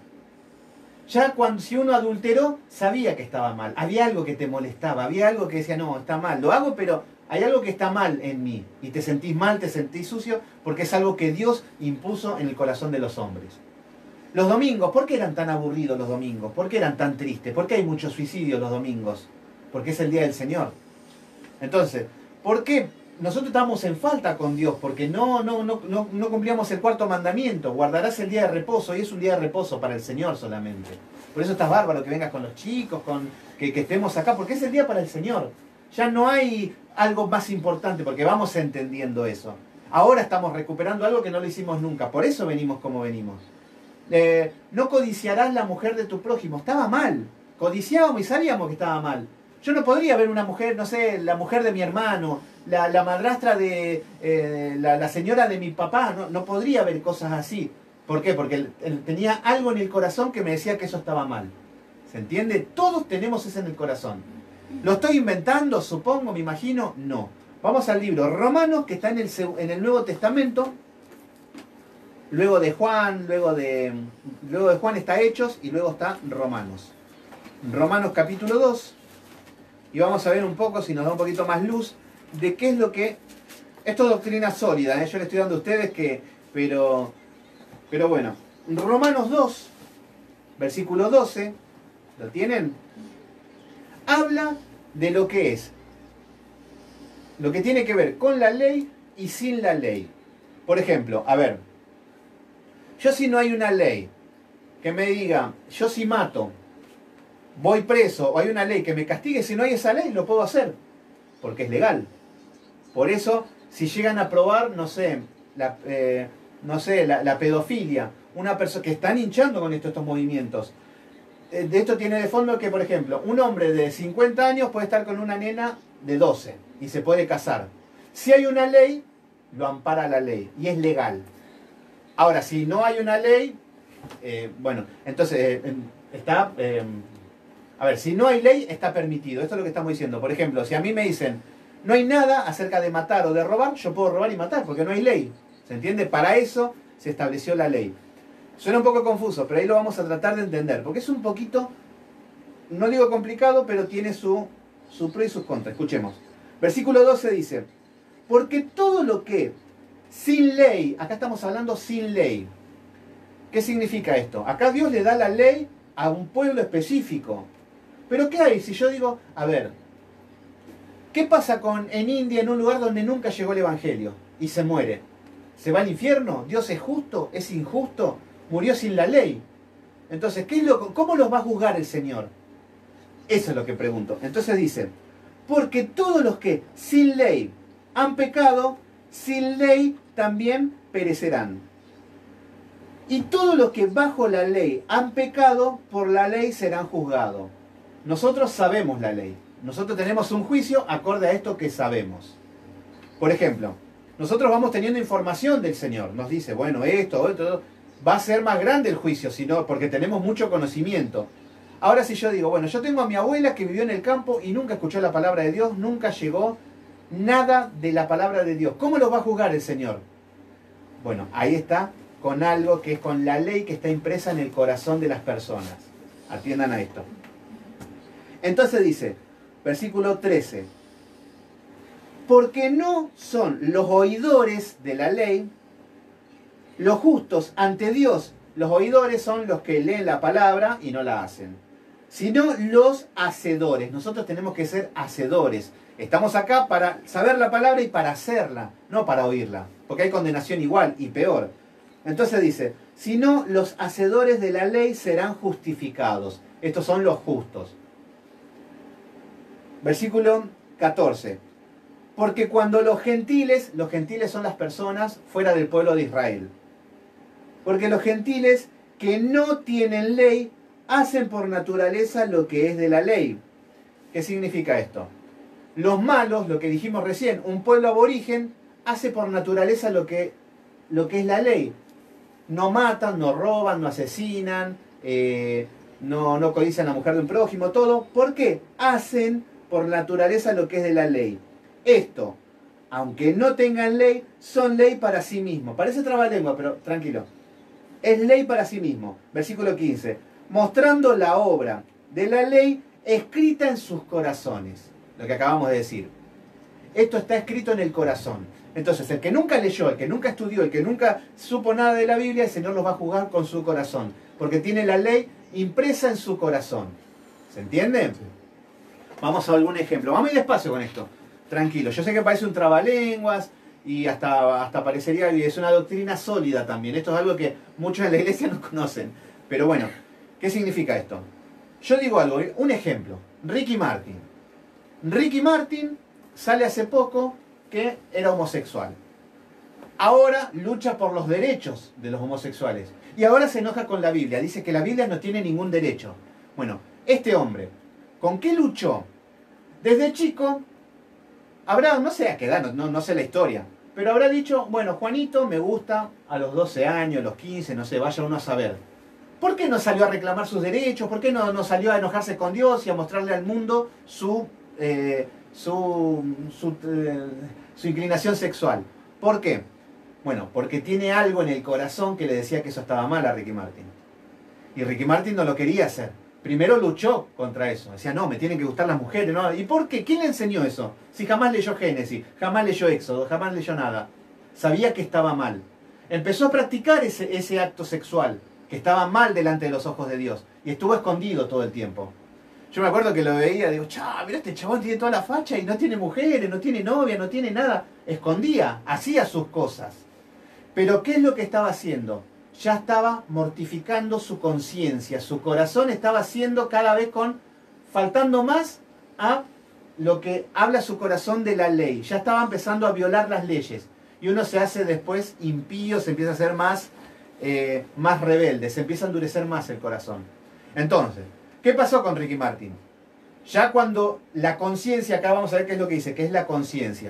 Speaker 1: Ya cuando si uno adulteró sabía que estaba mal. Había algo que te molestaba. Había algo que decía, no, está mal. Lo hago, pero hay algo que está mal en mí. Y te sentís mal, te sentís sucio, porque es algo que Dios impuso en el corazón de los hombres. Los domingos, ¿por qué eran tan aburridos los domingos? ¿Por qué eran tan tristes? ¿Por qué hay muchos suicidios los domingos? Porque es el día del Señor. Entonces, ¿por qué nosotros estábamos en falta con Dios porque no, no, no, no, no cumplíamos el cuarto mandamiento. Guardarás el día de reposo, y es un día de reposo para el Señor solamente. Por eso estás bárbaro que vengas con los chicos, con que, que estemos acá, porque es el día para el Señor. Ya no hay algo más importante, porque vamos entendiendo eso. Ahora estamos recuperando algo que no lo hicimos nunca. Por eso venimos como venimos. Eh, no codiciarás la mujer de tu prójimo. Estaba mal. Codiciábamos y sabíamos que estaba mal. Yo no podría ver una mujer, no sé, la mujer de mi hermano, la, la madrastra de eh, la, la señora de mi papá. No, no podría ver cosas así. ¿Por qué? Porque él, él tenía algo en el corazón que me decía que eso estaba mal. ¿Se entiende? Todos tenemos eso en el corazón. ¿Lo estoy inventando, supongo, me imagino? No. Vamos al libro Romanos, que está en el, en el Nuevo Testamento. Luego de Juan, luego de, luego de Juan está Hechos y luego está Romanos. Romanos capítulo dos. Y vamos a ver un poco, si nos da un poquito más luz, de qué es lo que... Esto es doctrina sólida, ¿eh? Yo le estoy dando a ustedes que... Pero, pero bueno, Romanos dos, versículo doce, ¿lo tienen? Habla de lo que es, lo que tiene que ver con la ley y sin la ley. Por ejemplo, a ver, yo si no hay una ley que me diga, yo si mato, voy preso, o hay una ley que me castigue, si no hay esa ley, lo puedo hacer, porque es legal. Por eso, si llegan a probar, no sé, la, eh, no sé, la, la pedofilia, una persona que están hinchando con esto, estos movimientos, eh, de esto tiene de fondo que, por ejemplo, un hombre de cincuenta años puede estar con una nena de doce y se puede casar. Si hay una ley, lo ampara la ley y es legal. Ahora, si no hay una ley, eh, bueno, entonces eh, está... Eh, a ver, si no hay ley, está permitido. Esto es lo que estamos diciendo. Por ejemplo, si a mí me dicen, no hay nada acerca de matar o de robar, yo puedo robar y matar, porque no hay ley. ¿Se entiende? Para eso se estableció la ley. Suena un poco confuso, pero ahí lo vamos a tratar de entender, porque es un poquito, no digo complicado, pero tiene su, su pro y sus contras. Escuchemos. Versículo doce dice, porque todo lo que sin ley, acá estamos hablando sin ley. ¿Qué significa esto? Acá Dios le da la ley a un pueblo específico. Pero ¿qué hay? Si yo digo, a ver, ¿qué pasa con en India, en un lugar donde nunca llegó el Evangelio y se muere? ¿Se va al infierno? ¿Dios es justo? ¿Es injusto? Murió sin la ley. Entonces, ¿qué es lo, ¿cómo los va a juzgar el Señor? Eso es lo que pregunto. Entonces dice, porque todos los que sin ley han pecado, sin ley también perecerán. Y todos los que bajo la ley han pecado, por la ley serán juzgados. Nosotros sabemos la ley. Nosotros tenemos un juicio acorde a esto que sabemos. Por ejemplo, nosotros vamos teniendo información del Señor. Nos dice, bueno, esto, esto, va a ser más grande el juicio, sino porque tenemos mucho conocimiento. Ahora si yo digo, bueno, yo tengo a mi abuela que vivió en el campo y nunca escuchó la palabra de Dios, nunca llegó nada de la palabra de Dios. ¿Cómo lo va a juzgar el Señor? Bueno, ahí está con algo que es con la ley que está impresa en el corazón de las personas. Atiendan a esto. Entonces dice, versículo trece, porque no son los oidores de la ley los justos ante Dios. Los oidores son los que leen la palabra y no la hacen, sino los hacedores. Nosotros tenemos que ser hacedores. Estamos acá para saber la palabra y para hacerla, no para oírla, porque hay condenación igual y peor. Entonces dice, sino los hacedores de la ley serán justificados. Estos son los justos. Versículo catorce. Porque cuando los gentiles, los gentiles son las personas fuera del pueblo de Israel. Porque los gentiles que no tienen ley hacen por naturaleza lo que es de la ley. ¿Qué significa esto? Los malos, lo que dijimos recién, un pueblo aborigen hace por naturaleza lo que, lo que es la ley. No matan, no roban, no asesinan, eh, no, no codician a la mujer de un prójimo, todo. ¿Por qué? Hacen por naturaleza lo que es de la ley. Esto, aunque no tengan ley, son ley para sí mismos. Parece trabalengua, pero tranquilo. Es ley para sí mismo. Versículo quince. Mostrando la obra de la ley escrita en sus corazones. Lo que acabamos de decir. Esto está escrito en el corazón. Entonces, el que nunca leyó, el que nunca estudió, el que nunca supo nada de la Biblia, el Señor los va a juzgar con su corazón. Porque tiene la ley impresa en su corazón. ¿Se entiende? Sí. Vamos a algún ejemplo. Vamos a ir despacio con esto. tranquilo. Yo sé que parece un trabalenguas y hasta, hasta parecería que es una doctrina sólida también. Esto es algo que muchos en la iglesia no conocen. Pero bueno, ¿qué significa esto? Yo digo algo, un ejemplo. Ricky Martin. Ricky Martin sale hace poco que era homosexual. Ahora lucha por los derechos de los homosexuales. Y ahora se enoja con la Biblia. Dice que la Biblia no tiene ningún derecho. Bueno, este hombre, ¿con qué luchó? Desde chico, habrá, no sé a qué edad, no, no, no sé la historia, pero habrá dicho, bueno, Juanito me gusta a los doce años, los quince, no sé, vaya uno a saber. ¿Por qué no salió a reclamar sus derechos? ¿Por qué no, no salió a enojarse con Dios y a mostrarle al mundo su, eh, su, su, eh, su inclinación sexual? ¿Por qué? Bueno, porque tiene algo en el corazón que le decía que eso estaba mal a Ricky Martin. Y Ricky Martin no lo quería hacer. Primero luchó contra eso. Decía, no, me tienen que gustar las mujeres. ¿No? ¿Y por qué? ¿Quién le enseñó eso? Si jamás leyó Génesis, jamás leyó Éxodo, jamás leyó nada. Sabía que estaba mal. Empezó a practicar ese, ese acto sexual, que estaba mal delante de los ojos de Dios. Y estuvo escondido todo el tiempo. Yo me acuerdo que lo veía, digo, chá, mira, este chabón tiene toda la facha y no tiene mujeres, no tiene novia, no tiene nada. Escondía, hacía sus cosas. Pero ¿qué es lo que estaba haciendo? Ya estaba mortificando su conciencia, su corazón estaba siendo cada vez con, faltando más a lo que habla su corazón de la ley, ya estaba empezando a violar las leyes, y uno se hace después impío, se empieza a ser más, eh, más rebelde, se empieza a endurecer más el corazón. Entonces, ¿qué pasó con Ricky Martin? Ya cuando la conciencia, acá vamos a ver qué es lo que dice, que es la conciencia.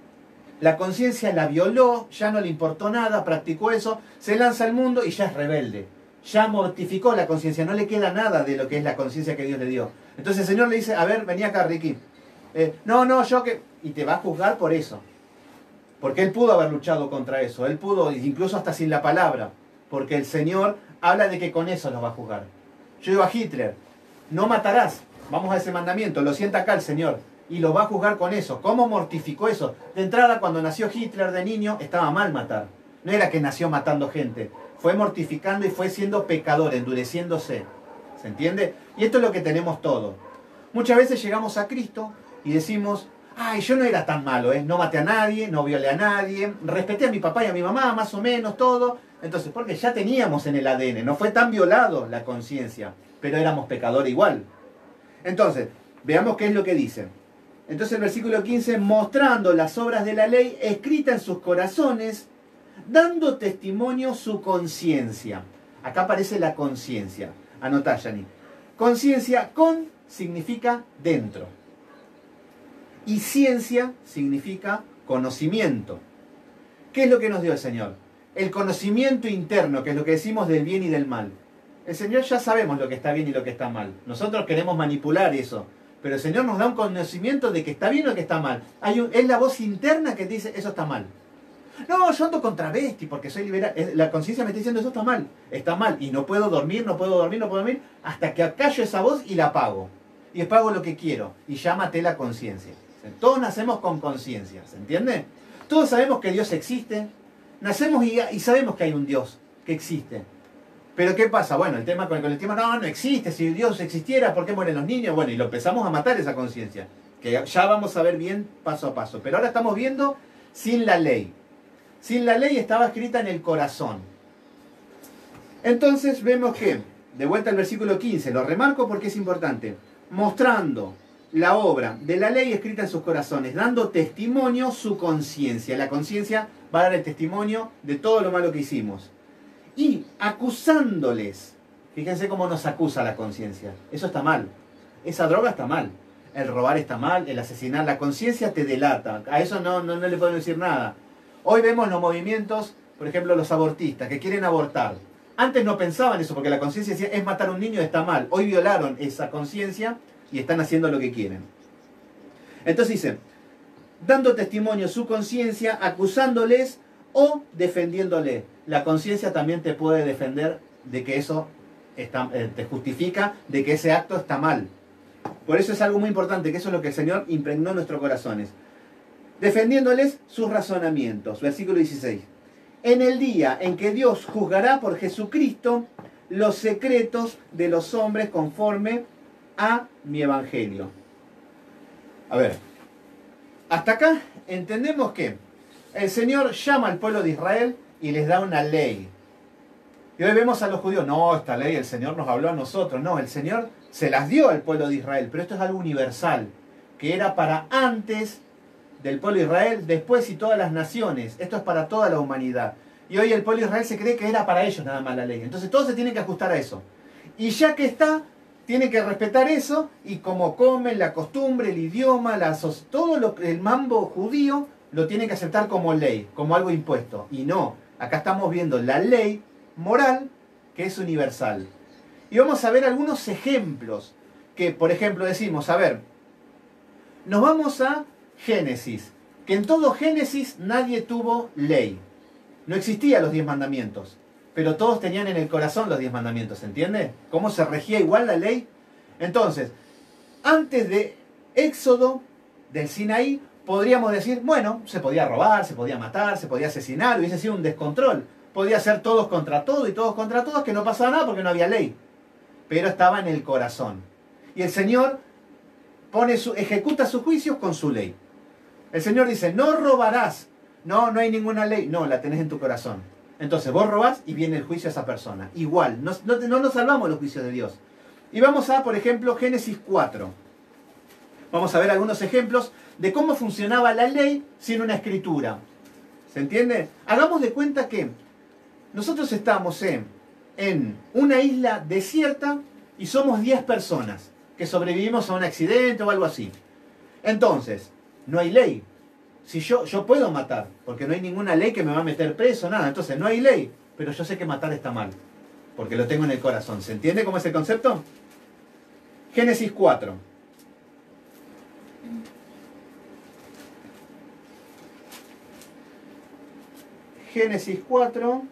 Speaker 1: La conciencia la violó, ya no le importó nada, practicó eso, se lanza al mundo y ya es rebelde. Ya mortificó la conciencia, no le queda nada de lo que es la conciencia que Dios le dio. Entonces el Señor le dice, a ver, vení acá, Ricky. Eh, no, no, yo que... Y te va a juzgar por eso. Porque Él pudo haber luchado contra eso. Él pudo, incluso hasta sin la palabra. Porque el Señor habla de que con eso los va a juzgar. Yo digo a Hitler, no matarás. Vamos a ese mandamiento, lo sienta acá el Señor. Y lo va a juzgar con eso. ¿Cómo mortificó eso? De entrada, cuando nació Hitler de niño, estaba mal matar. No era que nació matando gente. Fue mortificando y fue siendo pecador, endureciéndose. ¿Se entiende? Y esto es lo que tenemos todos. Muchas veces llegamos a Cristo y decimos, ay, yo no era tan malo, ¿eh? No maté a nadie, no violé a nadie, respeté a mi papá y a mi mamá, más o menos, todo. Entonces, porque ya teníamos en el A D N, no fue tan violado la conciencia, pero éramos pecadores igual. Entonces, veamos qué es lo que dice. Entonces el versículo quince, mostrando las obras de la ley escritas en sus corazones, dando testimonio su conciencia. Acá aparece la conciencia. Anotá, Yani. Conciencia, con significa dentro. Y ciencia significa conocimiento. ¿Qué es lo que nos dio el Señor? El conocimiento interno, que es lo que decimos del bien y del mal. El Señor ya sabemos lo que está bien y lo que está mal. Nosotros queremos manipular eso. Pero el Señor nos da un conocimiento de que está bien o que está mal. Hay un, es la voz interna que dice, eso está mal. No, yo ando con travesti porque soy liberal. La conciencia me está diciendo, eso está mal. Está mal. Y no puedo dormir, no puedo dormir, no puedo dormir, hasta que acallo esa voz y la apago. Y después hago lo que quiero. Y ya maté la conciencia. Todos nacemos con conciencia, ¿se entiende? Todos sabemos que Dios existe. Nacemos y, y sabemos que hay un Dios que existe. Pero ¿qué pasa? Bueno, el tema con el tema, no, no existe. Si Dios existiera, ¿por qué mueren los niños? Bueno, y lo empezamos a matar esa conciencia. Que ya vamos a ver bien paso a paso. Pero ahora estamos viendo sin la ley. Sin la ley estaba escrita en el corazón. Entonces vemos que, de vuelta al versículo quince, lo remarco porque es importante. Mostrando la obra de la ley escrita en sus corazones, dando testimonio su conciencia. La conciencia va a dar el testimonio de todo lo malo que hicimos. Y acusándoles, fíjense cómo nos acusa la conciencia. Eso está mal. Esa droga está mal. El robar está mal, el asesinar. La conciencia te delata. A eso no, no, no le podemos decir nada. Hoy vemos los movimientos, por ejemplo, los abortistas que quieren abortar. Antes no pensaban eso porque la conciencia decía, es matar a un niño, está mal. Hoy violaron esa conciencia y están haciendo lo que quieren. Entonces dice, dando testimonio su conciencia, acusándoles o defendiéndole. La conciencia también te puede defender de que eso está, eh, te justifica de que ese acto está mal. Por eso es algo muy importante, que eso es lo que el Señor impregnó en nuestros corazones. Defendiéndoles sus razonamientos. Versículo dieciséis. En el día en que Dios juzgará por Jesucristo los secretos de los hombres conforme a mi evangelio. A ver, Hasta acá entendemos que el Señor llama al pueblo de Israel y les da una ley. Y hoy vemos a los judíos, no, esta ley el Señor nos habló a nosotros. No, el Señor se las dio al pueblo de Israel, pero esto es algo universal, que era para antes del pueblo de Israel, después y todas las naciones. Esto es para toda la humanidad. Y hoy el pueblo de Israel se cree que era para ellos nada más la ley. Entonces todos se tienen que ajustar a eso. Y ya que está, tienen que respetar eso, y como comen, la costumbre, el idioma, la so todo lo, el mambo judío, lo tienen que aceptar como ley, como algo impuesto. Y no, acá estamos viendo la ley moral que es universal. Y vamos a ver algunos ejemplos que, por ejemplo, decimos, a ver, nos vamos a Génesis, que en todo Génesis nadie tuvo ley. No existían los diez mandamientos, pero todos tenían en el corazón los diez mandamientos, ¿entiende? ¿Cómo se regía igual la ley? Entonces, antes de Éxodo, del Sinaí, podríamos decir, bueno, se podía robar, se podía matar, se podía asesinar, hubiese sido un descontrol. Podía ser todos contra todo y todos contra todos, que no pasaba nada porque no había ley. Pero estaba en el corazón. Y el Señor pone su, ejecuta sus juicios con su ley. El Señor dice, no robarás. No, no hay ninguna ley. No, la tenés en tu corazón. Entonces vos robás y viene el juicio a esa persona. Igual, no, no, no nos salvamos los juicios de Dios. Y vamos a, por ejemplo, Génesis cuatro. Vamos a ver algunos ejemplos de cómo funcionaba la ley sin una escritura. ¿Se entiende? Hagamos de cuenta que nosotros estamos en, en una isla desierta y somos diez personas que sobrevivimos a un accidente o algo así. Entonces, no hay ley. Si yo, yo puedo matar, porque no hay ninguna ley que me va a meter preso, nada. Entonces, no hay ley, pero yo sé que matar está mal, porque lo tengo en el corazón. ¿Se entiende cómo es el concepto? Génesis cuatro. Génesis cuatro.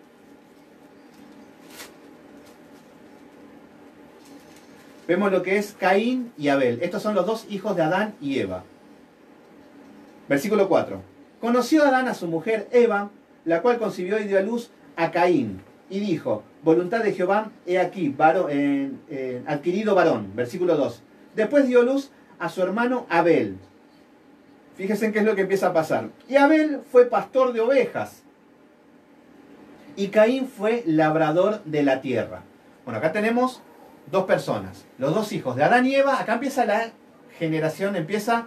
Speaker 1: Vemos lo que es Caín y Abel. Estos son los dos hijos de Adán y Eva. Versículo cuatro. Conoció Adán a su mujer Eva, la cual concibió y dio a luz a Caín. Y dijo, voluntad de Jehová, he aquí, varón, eh, eh, adquirido varón. Versículo dos. Después dio luz a su hermano Abel. Fíjense en qué es lo que empieza a pasar. Y Abel fue pastor de ovejas. Y Caín fue labrador de la tierra. Bueno, acá tenemos dos personas, los dos hijos de Adán y Eva. Acá empieza la generación, empieza...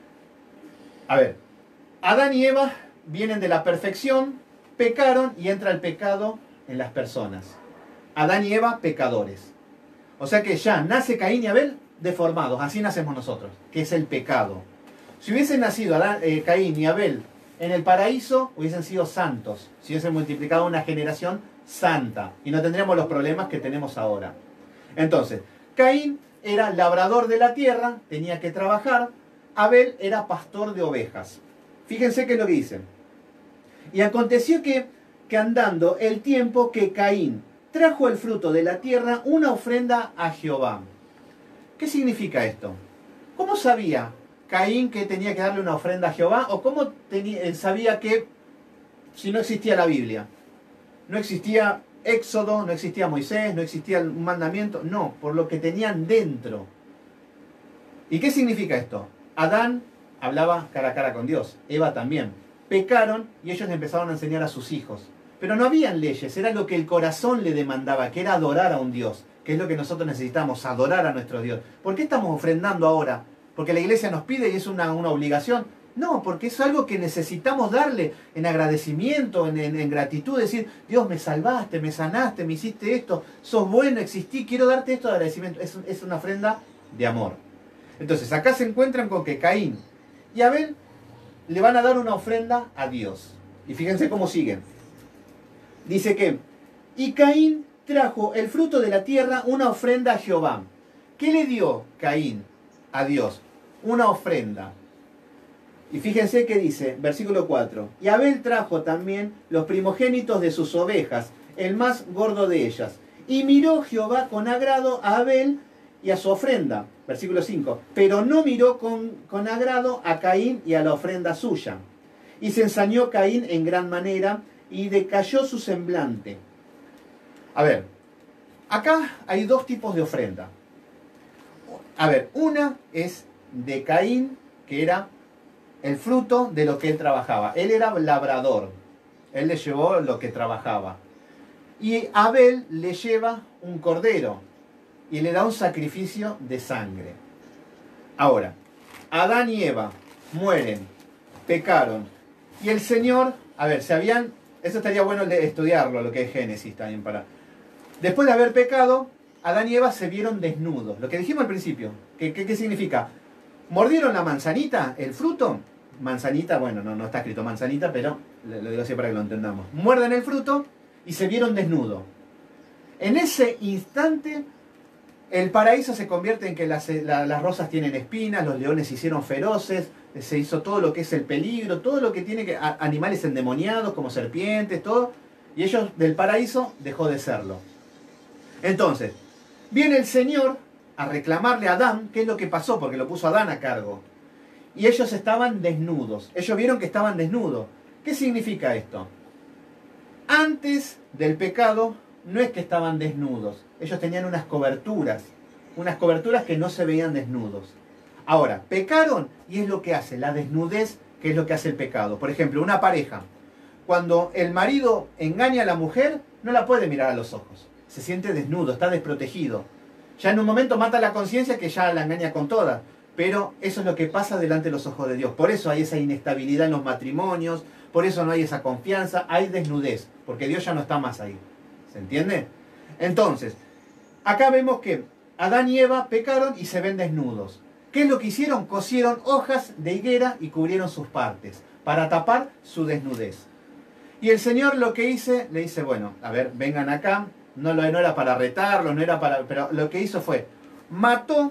Speaker 1: A ver, Adán y Eva vienen de la perfección, pecaron y entra el pecado en las personas. Adán y Eva, pecadores. O sea que ya nace Caín y Abel deformados, así nacemos nosotros, que es el pecado. Si hubiesen nacido Adán, eh, Caín y Abel en el paraíso, hubiesen sido santos, si hubiesen multiplicado una generación santa, y no tendríamos los problemas que tenemos ahora. Entonces, Caín era labrador de la tierra, tenía que trabajar. Abel era pastor de ovejas. Fíjense qué es lo que dice. Y aconteció que, que andando el tiempo que Caín trajo el fruto de la tierra una ofrenda a Jehová. ¿Qué significa esto? ¿Cómo sabía Caín que tenía que darle una ofrenda a Jehová? ¿O cómo tenía, sabía que si no existía la Biblia? No existía Éxodo, no existía Moisés, no existía un mandamiento. No, por lo que tenían dentro. ¿Y qué significa esto? Adán hablaba cara a cara con Dios, Eva también. Pecaron y ellos empezaron a enseñar a sus hijos. Pero no habían leyes, era lo que el corazón le demandaba, que era adorar a un Dios, que es lo que nosotros necesitamos, adorar a nuestro Dios. ¿Por qué estamos ofrendando ahora? ¿Porque la iglesia nos pide y es una, una obligación? No, porque es algo que necesitamos darle en agradecimiento, en, en, en gratitud, decir, Dios, me salvaste, me sanaste, me hiciste esto, sos bueno, existí, quiero darte esto de agradecimiento. Es, es una ofrenda de amor. Entonces, acá se encuentran con que Caín y Abel le van a dar una ofrenda a Dios. Y fíjense cómo siguen. Dice que, y Caín trajo el fruto de la tierra una ofrenda a Jehová. ¿Qué le dio Caín a Dios? Una ofrenda. Y fíjense que dice, versículo cuatro, y Abel trajo también los primogénitos de sus ovejas, el más gordo de ellas. Y miró Jehová con agrado a Abel y a su ofrenda. Versículo cinco, pero no miró con, con agrado a Caín y a la ofrenda suya. Y se ensañó Caín en gran manera y decayó su semblante. A ver, acá hay dos tipos de ofrenda. A ver, una es de Caín, que era el fruto de lo que él trabajaba. Él era labrador. Él le llevó lo que trabajaba. Y Abel le lleva un cordero y le da un sacrificio de sangre. Ahora, Adán y Eva mueren, pecaron. Y el Señor, a ver, se habían... Eso estaría bueno de estudiarlo, lo que es Génesis también para... Después de haber pecado, Adán y Eva se vieron desnudos. Lo que dijimos al principio. ¿Qué, qué, qué significa? ¿Mordieron la manzanita, el fruto? Manzanita, bueno, no, no está escrito manzanita, pero lo digo así para que lo entendamos. Muerden el fruto y se vieron desnudos. En ese instante, el paraíso se convierte en que las, la, las rosas tienen espinas, los leones se hicieron feroces, se hizo todo lo que es el peligro, todo lo que tiene que... A, animales endemoniados como serpientes, todo. Y ellos, del paraíso, dejó de serlo. Entonces, viene el Señor a reclamarle a Adán qué es lo que pasó, porque lo puso Adán a cargo. Y ellos estaban desnudos. Ellos vieron que estaban desnudos. ¿Qué significa esto? Antes del pecado, no es que estaban desnudos. Ellos tenían unas coberturas. Unas coberturas que no se veían desnudos. Ahora, pecaron y es lo que hace, la desnudez, que es lo que hace el pecado. Por ejemplo, una pareja. Cuando el marido engaña a la mujer, no la puede mirar a los ojos. Se siente desnudo, está desprotegido. Ya en un momento mata la conciencia que ya la engaña con todas. Pero eso es lo que pasa delante de los ojos de Dios. Por eso hay esa inestabilidad en los matrimonios, por eso no hay esa confianza, hay desnudez, porque Dios ya no está más ahí. ¿Se entiende? Entonces, acá vemos que Adán y Eva pecaron y se ven desnudos. ¿Qué es lo que hicieron? Cosieron hojas de higuera y cubrieron sus partes, para tapar su desnudez. Y el Señor lo que hizo, le dice, bueno, a ver, vengan acá, no, no era para retarlos, no era para... Pero lo que hizo fue, mató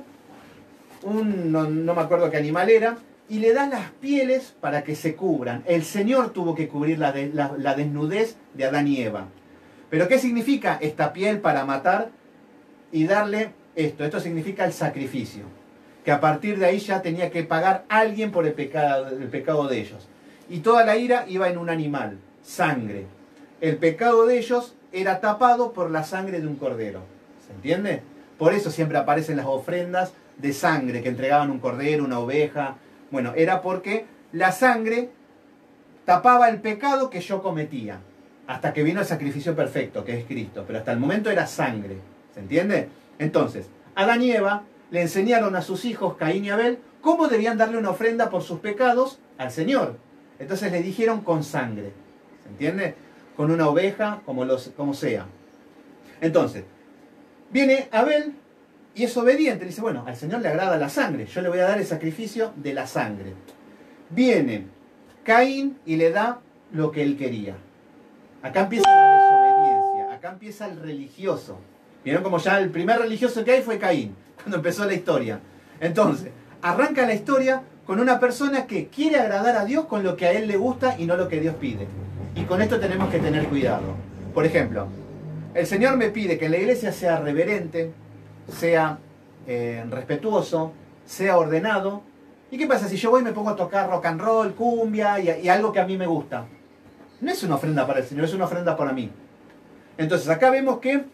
Speaker 1: un, no, no me acuerdo qué animal era, y le da las pieles para que se cubran. El Señor tuvo que cubrir la, de, la, la desnudez de Adán y Eva. ¿Pero qué significa esta piel para matar y darle esto? Esto significa el sacrificio. Que a partir de ahí ya tenía que pagar alguien por el pecado, el pecado de ellos. Y toda la ira iba en un animal, sangre. El pecado de ellos era tapado por la sangre de un cordero. ¿Se entiende? Por eso siempre aparecen las ofrendas de sangre, que entregaban un cordero, una oveja. Bueno, era porque la sangre tapaba el pecado que yo cometía. Hasta que vino el sacrificio perfecto, que es Cristo. Pero hasta el momento era sangre. ¿Se entiende? Entonces, Adán y Eva le enseñaron a sus hijos, Caín y Abel, cómo debían darle una ofrenda por sus pecados al Señor. Entonces le dijeron con sangre. ¿Se entiende? Con una oveja, como, los, como sea. Entonces, viene Abel y es obediente. Le dice, bueno, al Señor le agrada la sangre. Yo le voy a dar el sacrificio de la sangre. Viene Caín y le da lo que él quería. Acá empieza la desobediencia. Acá empieza el religioso. ¿Vieron como ya el primer religioso que hay fue Caín? Cuando empezó la historia. Entonces, arranca la historia con una persona que quiere agradar a Dios con lo que a él le gusta y no lo que Dios pide. Y con esto tenemos que tener cuidado. Por ejemplo, el Señor me pide que en la iglesia sea reverente, sea eh, respetuoso, sea ordenado. ¿Y qué pasa si yo voy y me pongo a tocar rock and roll, cumbia y, y algo que a mí me gusta? No es una ofrenda para el Señor, es una ofrenda para mí. Entonces acá vemos que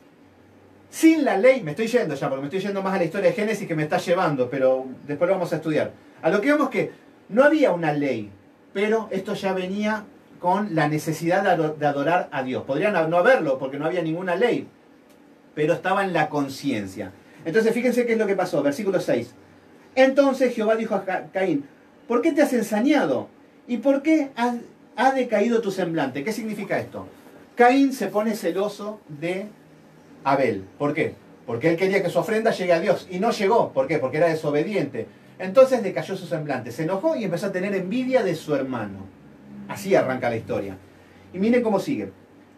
Speaker 1: sin la ley, me estoy yendo ya, porque me estoy yendo más a la historia de Génesis que me está llevando, pero después lo vamos a estudiar. A lo que vemos que no había una ley, pero esto ya venía con la necesidad de adorar a Dios. Podrían no haberlo, porque no había ninguna ley, pero estaba en la conciencia. Entonces fíjense qué es lo que pasó, versículo seis. Entonces Jehová dijo a Caín, ¿por qué te has ensañado? ¿Y por qué has, ha decaído tu semblante? ¿Qué significa esto? Caín se pone celoso de Abel. ¿Por qué? Porque él quería que su ofrenda llegue a Dios y no llegó. ¿Por qué? Porque era desobediente. Entonces decayó su semblante, se enojó y empezó a tener envidia de su hermano. Así arranca la historia. Y miren cómo sigue.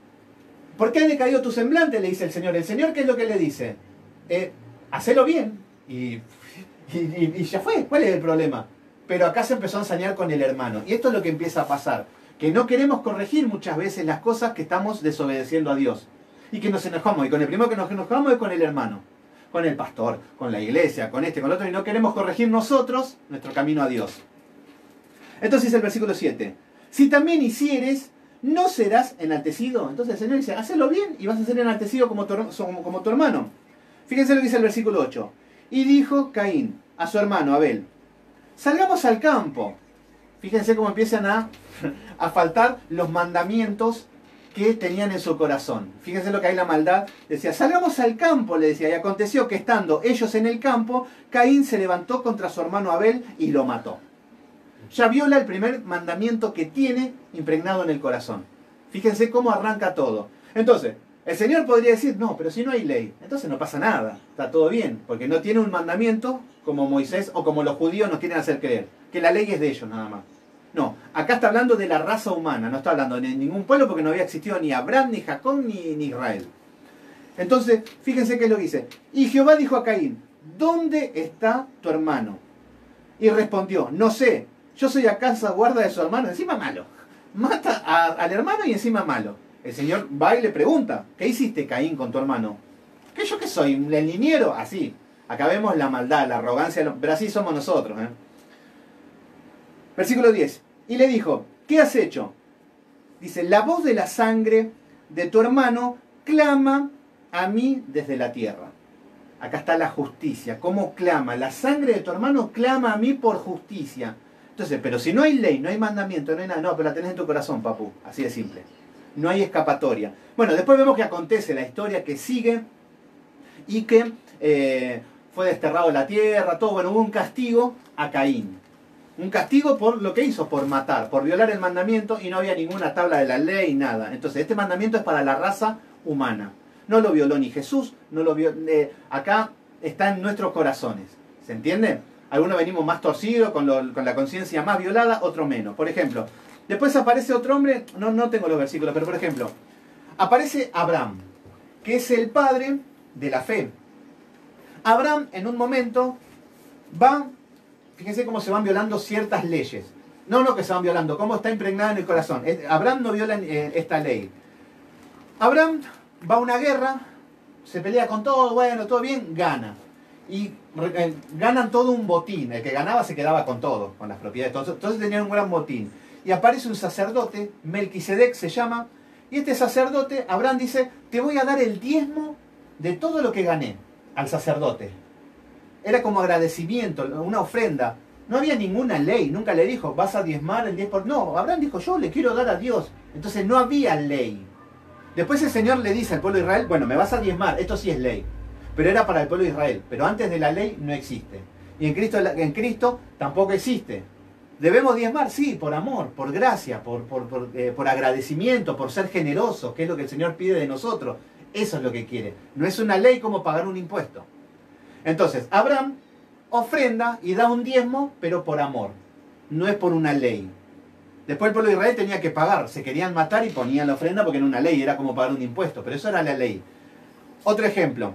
Speaker 1: ¿Por qué ha decaído tu semblante? Le dice el Señor. ¿El Señor qué es lo que le dice? Eh, hacelo bien. Y, y, y, y ya fue. ¿Cuál es el problema? Pero acá se empezó a ensañar con el hermano. Y esto es lo que empieza a pasar. Que no queremos corregir muchas veces las cosas que estamos desobedeciendo a Dios. Y que nos enojamos. Y con el primero que nos enojamos es con el hermano. Con el pastor, con la iglesia, con este, con el otro. Y no queremos corregir nosotros nuestro camino a Dios. Entonces el versículo siete. Si también hicieres, no serás enaltecido. Entonces el Señor dice, hacelo bien y vas a ser enaltecido como tu, como, como tu hermano. Fíjense lo que dice el versículo ocho. Y dijo Caín a su hermano Abel, salgamos al campo. fíjense cómo empiezan a, a faltar los mandamientos que tenían en su corazón. Fíjense lo que hay la maldad. Decía, salgamos al campo, le decía. Y aconteció que estando ellos en el campo, Caín se levantó contra su hermano Abel y lo mató. Ya viola el primer mandamiento que tiene impregnado en el corazón. Fíjense cómo arranca todo. Entonces, el Señor podría decir, no, pero si no hay ley, entonces no pasa nada, está todo bien, porque no tiene un mandamiento como Moisés o como los judíos nos quieren hacer creer, que la ley es de ellos nada más. No, acá está hablando de la raza humana, no está hablando de ningún pueblo porque no había existido ni Abraham, ni Jacob, ni, ni Israel. Entonces, fíjense qué es lo que dice. Y Jehová dijo a Caín, ¿dónde está tu hermano? Y respondió, no sé, yo soy acaso guarda de su hermano, encima malo. Mata a, al hermano y encima malo. El Señor va y le pregunta, ¿qué hiciste, Caín, con tu hermano? ¿Qué yo qué soy? ¿El liniero? Así. Acá vemos la maldad, la arrogancia, pero así somos nosotros. ¿eh? Versículo diez. Y le dijo, ¿qué has hecho? Dice, la voz de la sangre de tu hermano clama a mí desde la tierra. Acá está la justicia. ¿Cómo clama? La sangre de tu hermano clama a mí por justicia. Entonces, pero si no hay ley, no hay mandamiento, no hay nada, no, pero la tenés en tu corazón, papu. Así de simple. No hay escapatoria. Bueno, después vemos que acontece la historia que sigue y que eh, fue desterrado de la tierra, todo. Bueno, hubo un castigo a Caín. Un castigo por lo que hizo, por matar, por violar el mandamiento y no había ninguna tabla de la ley, nada. Entonces, este mandamiento es para la raza humana. No lo violó ni Jesús, no lo violó, eh, acá está en nuestros corazones. ¿Se entiende? Algunos venimos más torcidos, con, lo, con la conciencia más violada, otros menos. Por ejemplo, después aparece otro hombre, no, no tengo los versículos, pero por ejemplo, aparece Abraham, que es el padre de la fe. Abraham en un momento va, fíjense cómo se van violando ciertas leyes. No, no que se van violando, cómo está impregnada en el corazón. Abraham no viola eh, esta ley. Abraham va a una guerra, se pelea con todo, bueno, todo bien, gana. Y eh, ganan todo un botín. El que ganaba se quedaba con todo, con las propiedades. Entonces, entonces tenían un gran botín. Y aparece un sacerdote, Melquisedec se llama, y este sacerdote, Abraham dice, te voy a dar el diezmo de todo lo que gané al sacerdote. Era como agradecimiento, una ofrenda. No había ninguna ley, nunca le dijo, vas a diezmar el diez por ciento. No, Abraham dijo, yo le quiero dar a Dios. Entonces no había ley. Después el Señor le dice al pueblo de Israel, bueno, me vas a diezmar, esto sí es ley. Pero era para el pueblo de Israel. Pero antes de la ley no existe. Y en Cristo, en Cristo tampoco existe. ¿Debemos diezmar? Sí, por amor, por gracia, por, por, por, eh, por agradecimiento, por ser generosos, que es lo que el Señor pide de nosotros. Eso es lo que quiere. No es una ley como pagar un impuesto. Entonces, Abraham ofrenda y da un diezmo, pero por amor. No es por una ley. Después el pueblo de Israel tenía que pagar. Se querían matar y ponían la ofrenda porque era una ley, era como pagar un impuesto. Pero eso era la ley. Otro ejemplo.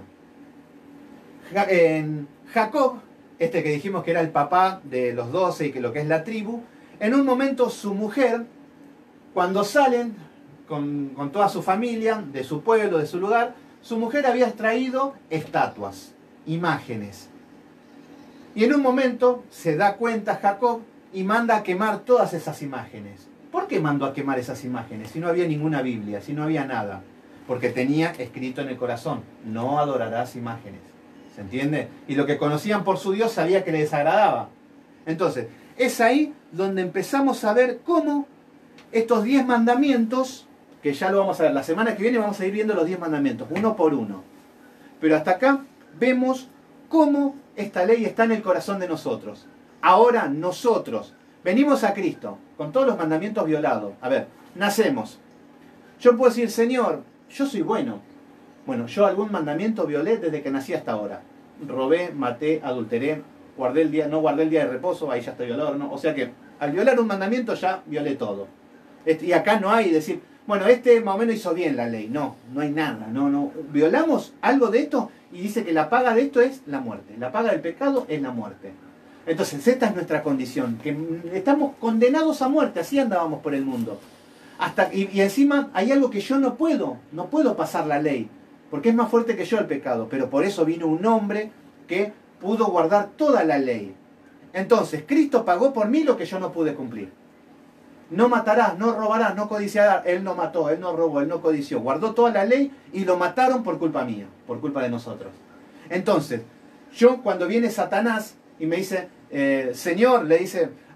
Speaker 1: En Jacob, este que dijimos que era el papá de los doce y que lo que es la tribu, en un momento su mujer, cuando salen con, con toda su familia, de su pueblo, de su lugar, su mujer había traído estatuas, imágenes. Y en un momento se da cuenta Jacob y manda a quemar todas esas imágenes. ¿Por qué mandó a quemar esas imágenes? Si no había ninguna Biblia, si no había nada. Porque tenía escrito en el corazón, no adorarás imágenes. ¿Se entiende? Y lo que conocían por su Dios sabía que le desagradaba. Entonces, es ahí donde empezamos a ver cómo estos diez mandamientos, que ya lo vamos a ver, la semana que viene vamos a ir viendo los diez mandamientos, uno por uno. Pero hasta acá vemos cómo esta ley está en el corazón de nosotros. Ahora nosotros venimos a Cristo con todos los mandamientos violados. A ver, nacemos. Yo puedo decir, Señor, yo soy bueno. Bueno, yo algún mandamiento violé desde que nací hasta ahora. Robé, maté, adulteré, guardé el día, no guardé el día de reposo, ahí ya estoy violado, ¿no? O sea que al violar un mandamiento ya violé todo. Este, y acá no hay decir, bueno, este más o menos hizo bien la ley. No, no hay nada. No, no. Violamos algo de esto y dice que la paga de esto es la muerte. La paga del pecado es la muerte. Entonces, esta es nuestra condición, que estamos condenados a muerte, así andábamos por el mundo. Hasta, y, y encima hay algo que yo no puedo, no puedo pasar la ley. Porque es más fuerte que yo el pecado. Pero por eso vino un hombre que pudo guardar toda la ley. Entonces, Cristo pagó por mí lo que yo no pude cumplir. No matarás, no robarás, no codiciarás. Él no mató, él no robó, él no codició. Guardó toda la ley y lo mataron por culpa mía, por culpa de nosotros. Entonces, yo cuando viene Satanás y me dice, eh, Señor, le dice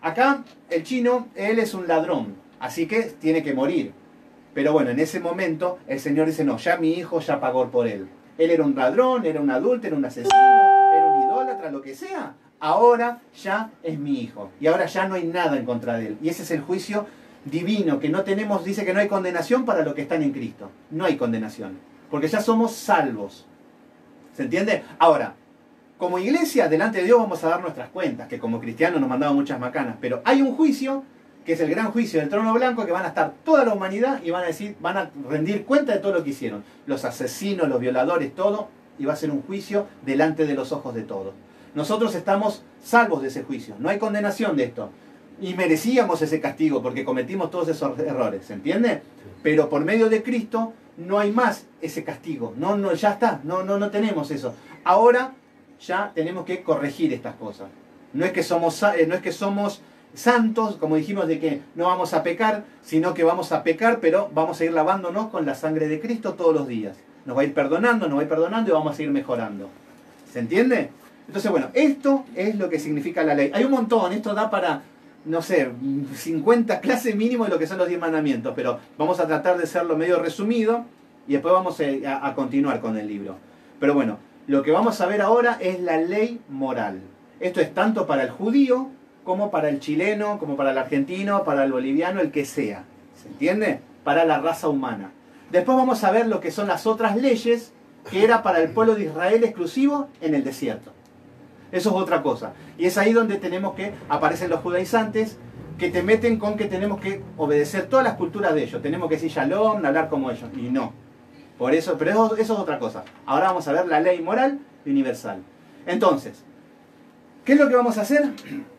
Speaker 1: Acá el chino, él es un ladrón, así que tiene que morir. Pero bueno, en ese momento el Señor dice, no, ya mi hijo ya pagó por él. Él era un ladrón, era un adúltero, un asesino, era un idólatra, lo que sea. Ahora ya es mi hijo. Y ahora ya no hay nada en contra de él. Y ese es el juicio divino, que no tenemos, dice que no hay condenación para los que están en Cristo. No hay condenación, porque ya somos salvos. ¿Se entiende? Ahora, como iglesia, delante de Dios vamos a dar nuestras cuentas, que como cristianos nos mandaba muchas macanas. Pero hay un juicio, que es el gran juicio del trono blanco, que van a estar toda la humanidad y van a decir, van a rendir cuenta de todo lo que hicieron. Los asesinos, los violadores, todo, y va a ser un juicio delante de los ojos de todos. Nosotros estamos salvos de ese juicio, no hay condenación de esto. Y merecíamos ese castigo porque cometimos todos esos errores, ¿se entiende? Pero por medio de Cristo no hay más ese castigo, no, no, ya está, no, no, no tenemos eso. Ahora ya tenemos que corregir estas cosas. No es que somos, no es que somos santos, como dijimos, de que no vamos a pecar, sino que vamos a pecar, pero vamos a ir lavándonos con la sangre de Cristo todos los días. Nos va a ir perdonando, nos va a ir perdonando y vamos a ir mejorando. ¿Se entiende? Entonces, bueno, esto es lo que significa la ley. Hay un montón, esto da para, no sé, cincuenta clases mínimo de lo que son los diez mandamientos, pero vamos a tratar de hacerlo medio resumido y después vamos a, a continuar con el libro. Pero bueno, lo que vamos a ver ahora es la ley moral. Esto es tanto para el judío como para el chileno, como para el argentino, para el boliviano, el que sea. ¿Se entiende? Para la raza humana. Después vamos a ver lo que son las otras leyes que era para el pueblo de Israel exclusivo en el desierto. Eso es otra cosa. Y es ahí donde tenemos que, aparecen los judaizantes, que te meten con que tenemos que obedecer todas las culturas de ellos. Tenemos que decir shalom, hablar como ellos. Y no. Por eso, pero eso, eso es otra cosa. Ahora vamos a ver la ley moral universal. Entonces, ¿qué es lo que vamos a hacer?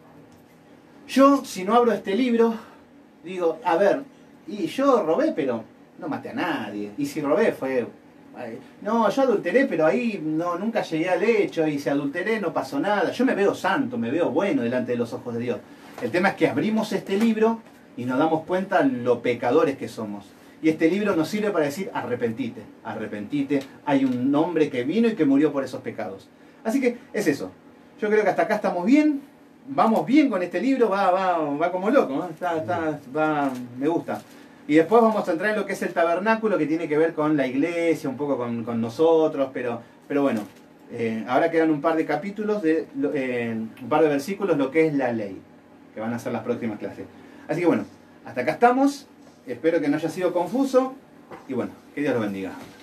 Speaker 1: Yo, si no abro este libro, digo, a ver, y yo robé, pero no maté a nadie. Y si robé fue... No, yo adulteré, pero ahí no, nunca llegué al hecho, y si adulteré no pasó nada. Yo me veo santo, me veo bueno delante de los ojos de Dios. El tema es que abrimos este libro y nos damos cuenta lo pecadores que somos. Y este libro nos sirve para decir, arrepentite, arrepentite. Hay un hombre que vino y que murió por esos pecados. Así que es eso. Yo creo que hasta acá estamos bien. Vamos bien con este libro, va, va, va como loco, ¿no? Está, está, va, me gusta. Y después vamos a entrar en lo que es el tabernáculo, que tiene que ver con la iglesia, un poco con, con nosotros, pero, pero bueno, eh, ahora quedan un par de capítulos, de, eh, un par de versículos, lo que es la ley, que van a ser las próximas clases. Así que bueno, hasta acá estamos, espero que no haya sido confuso, y bueno, que Dios lo bendiga.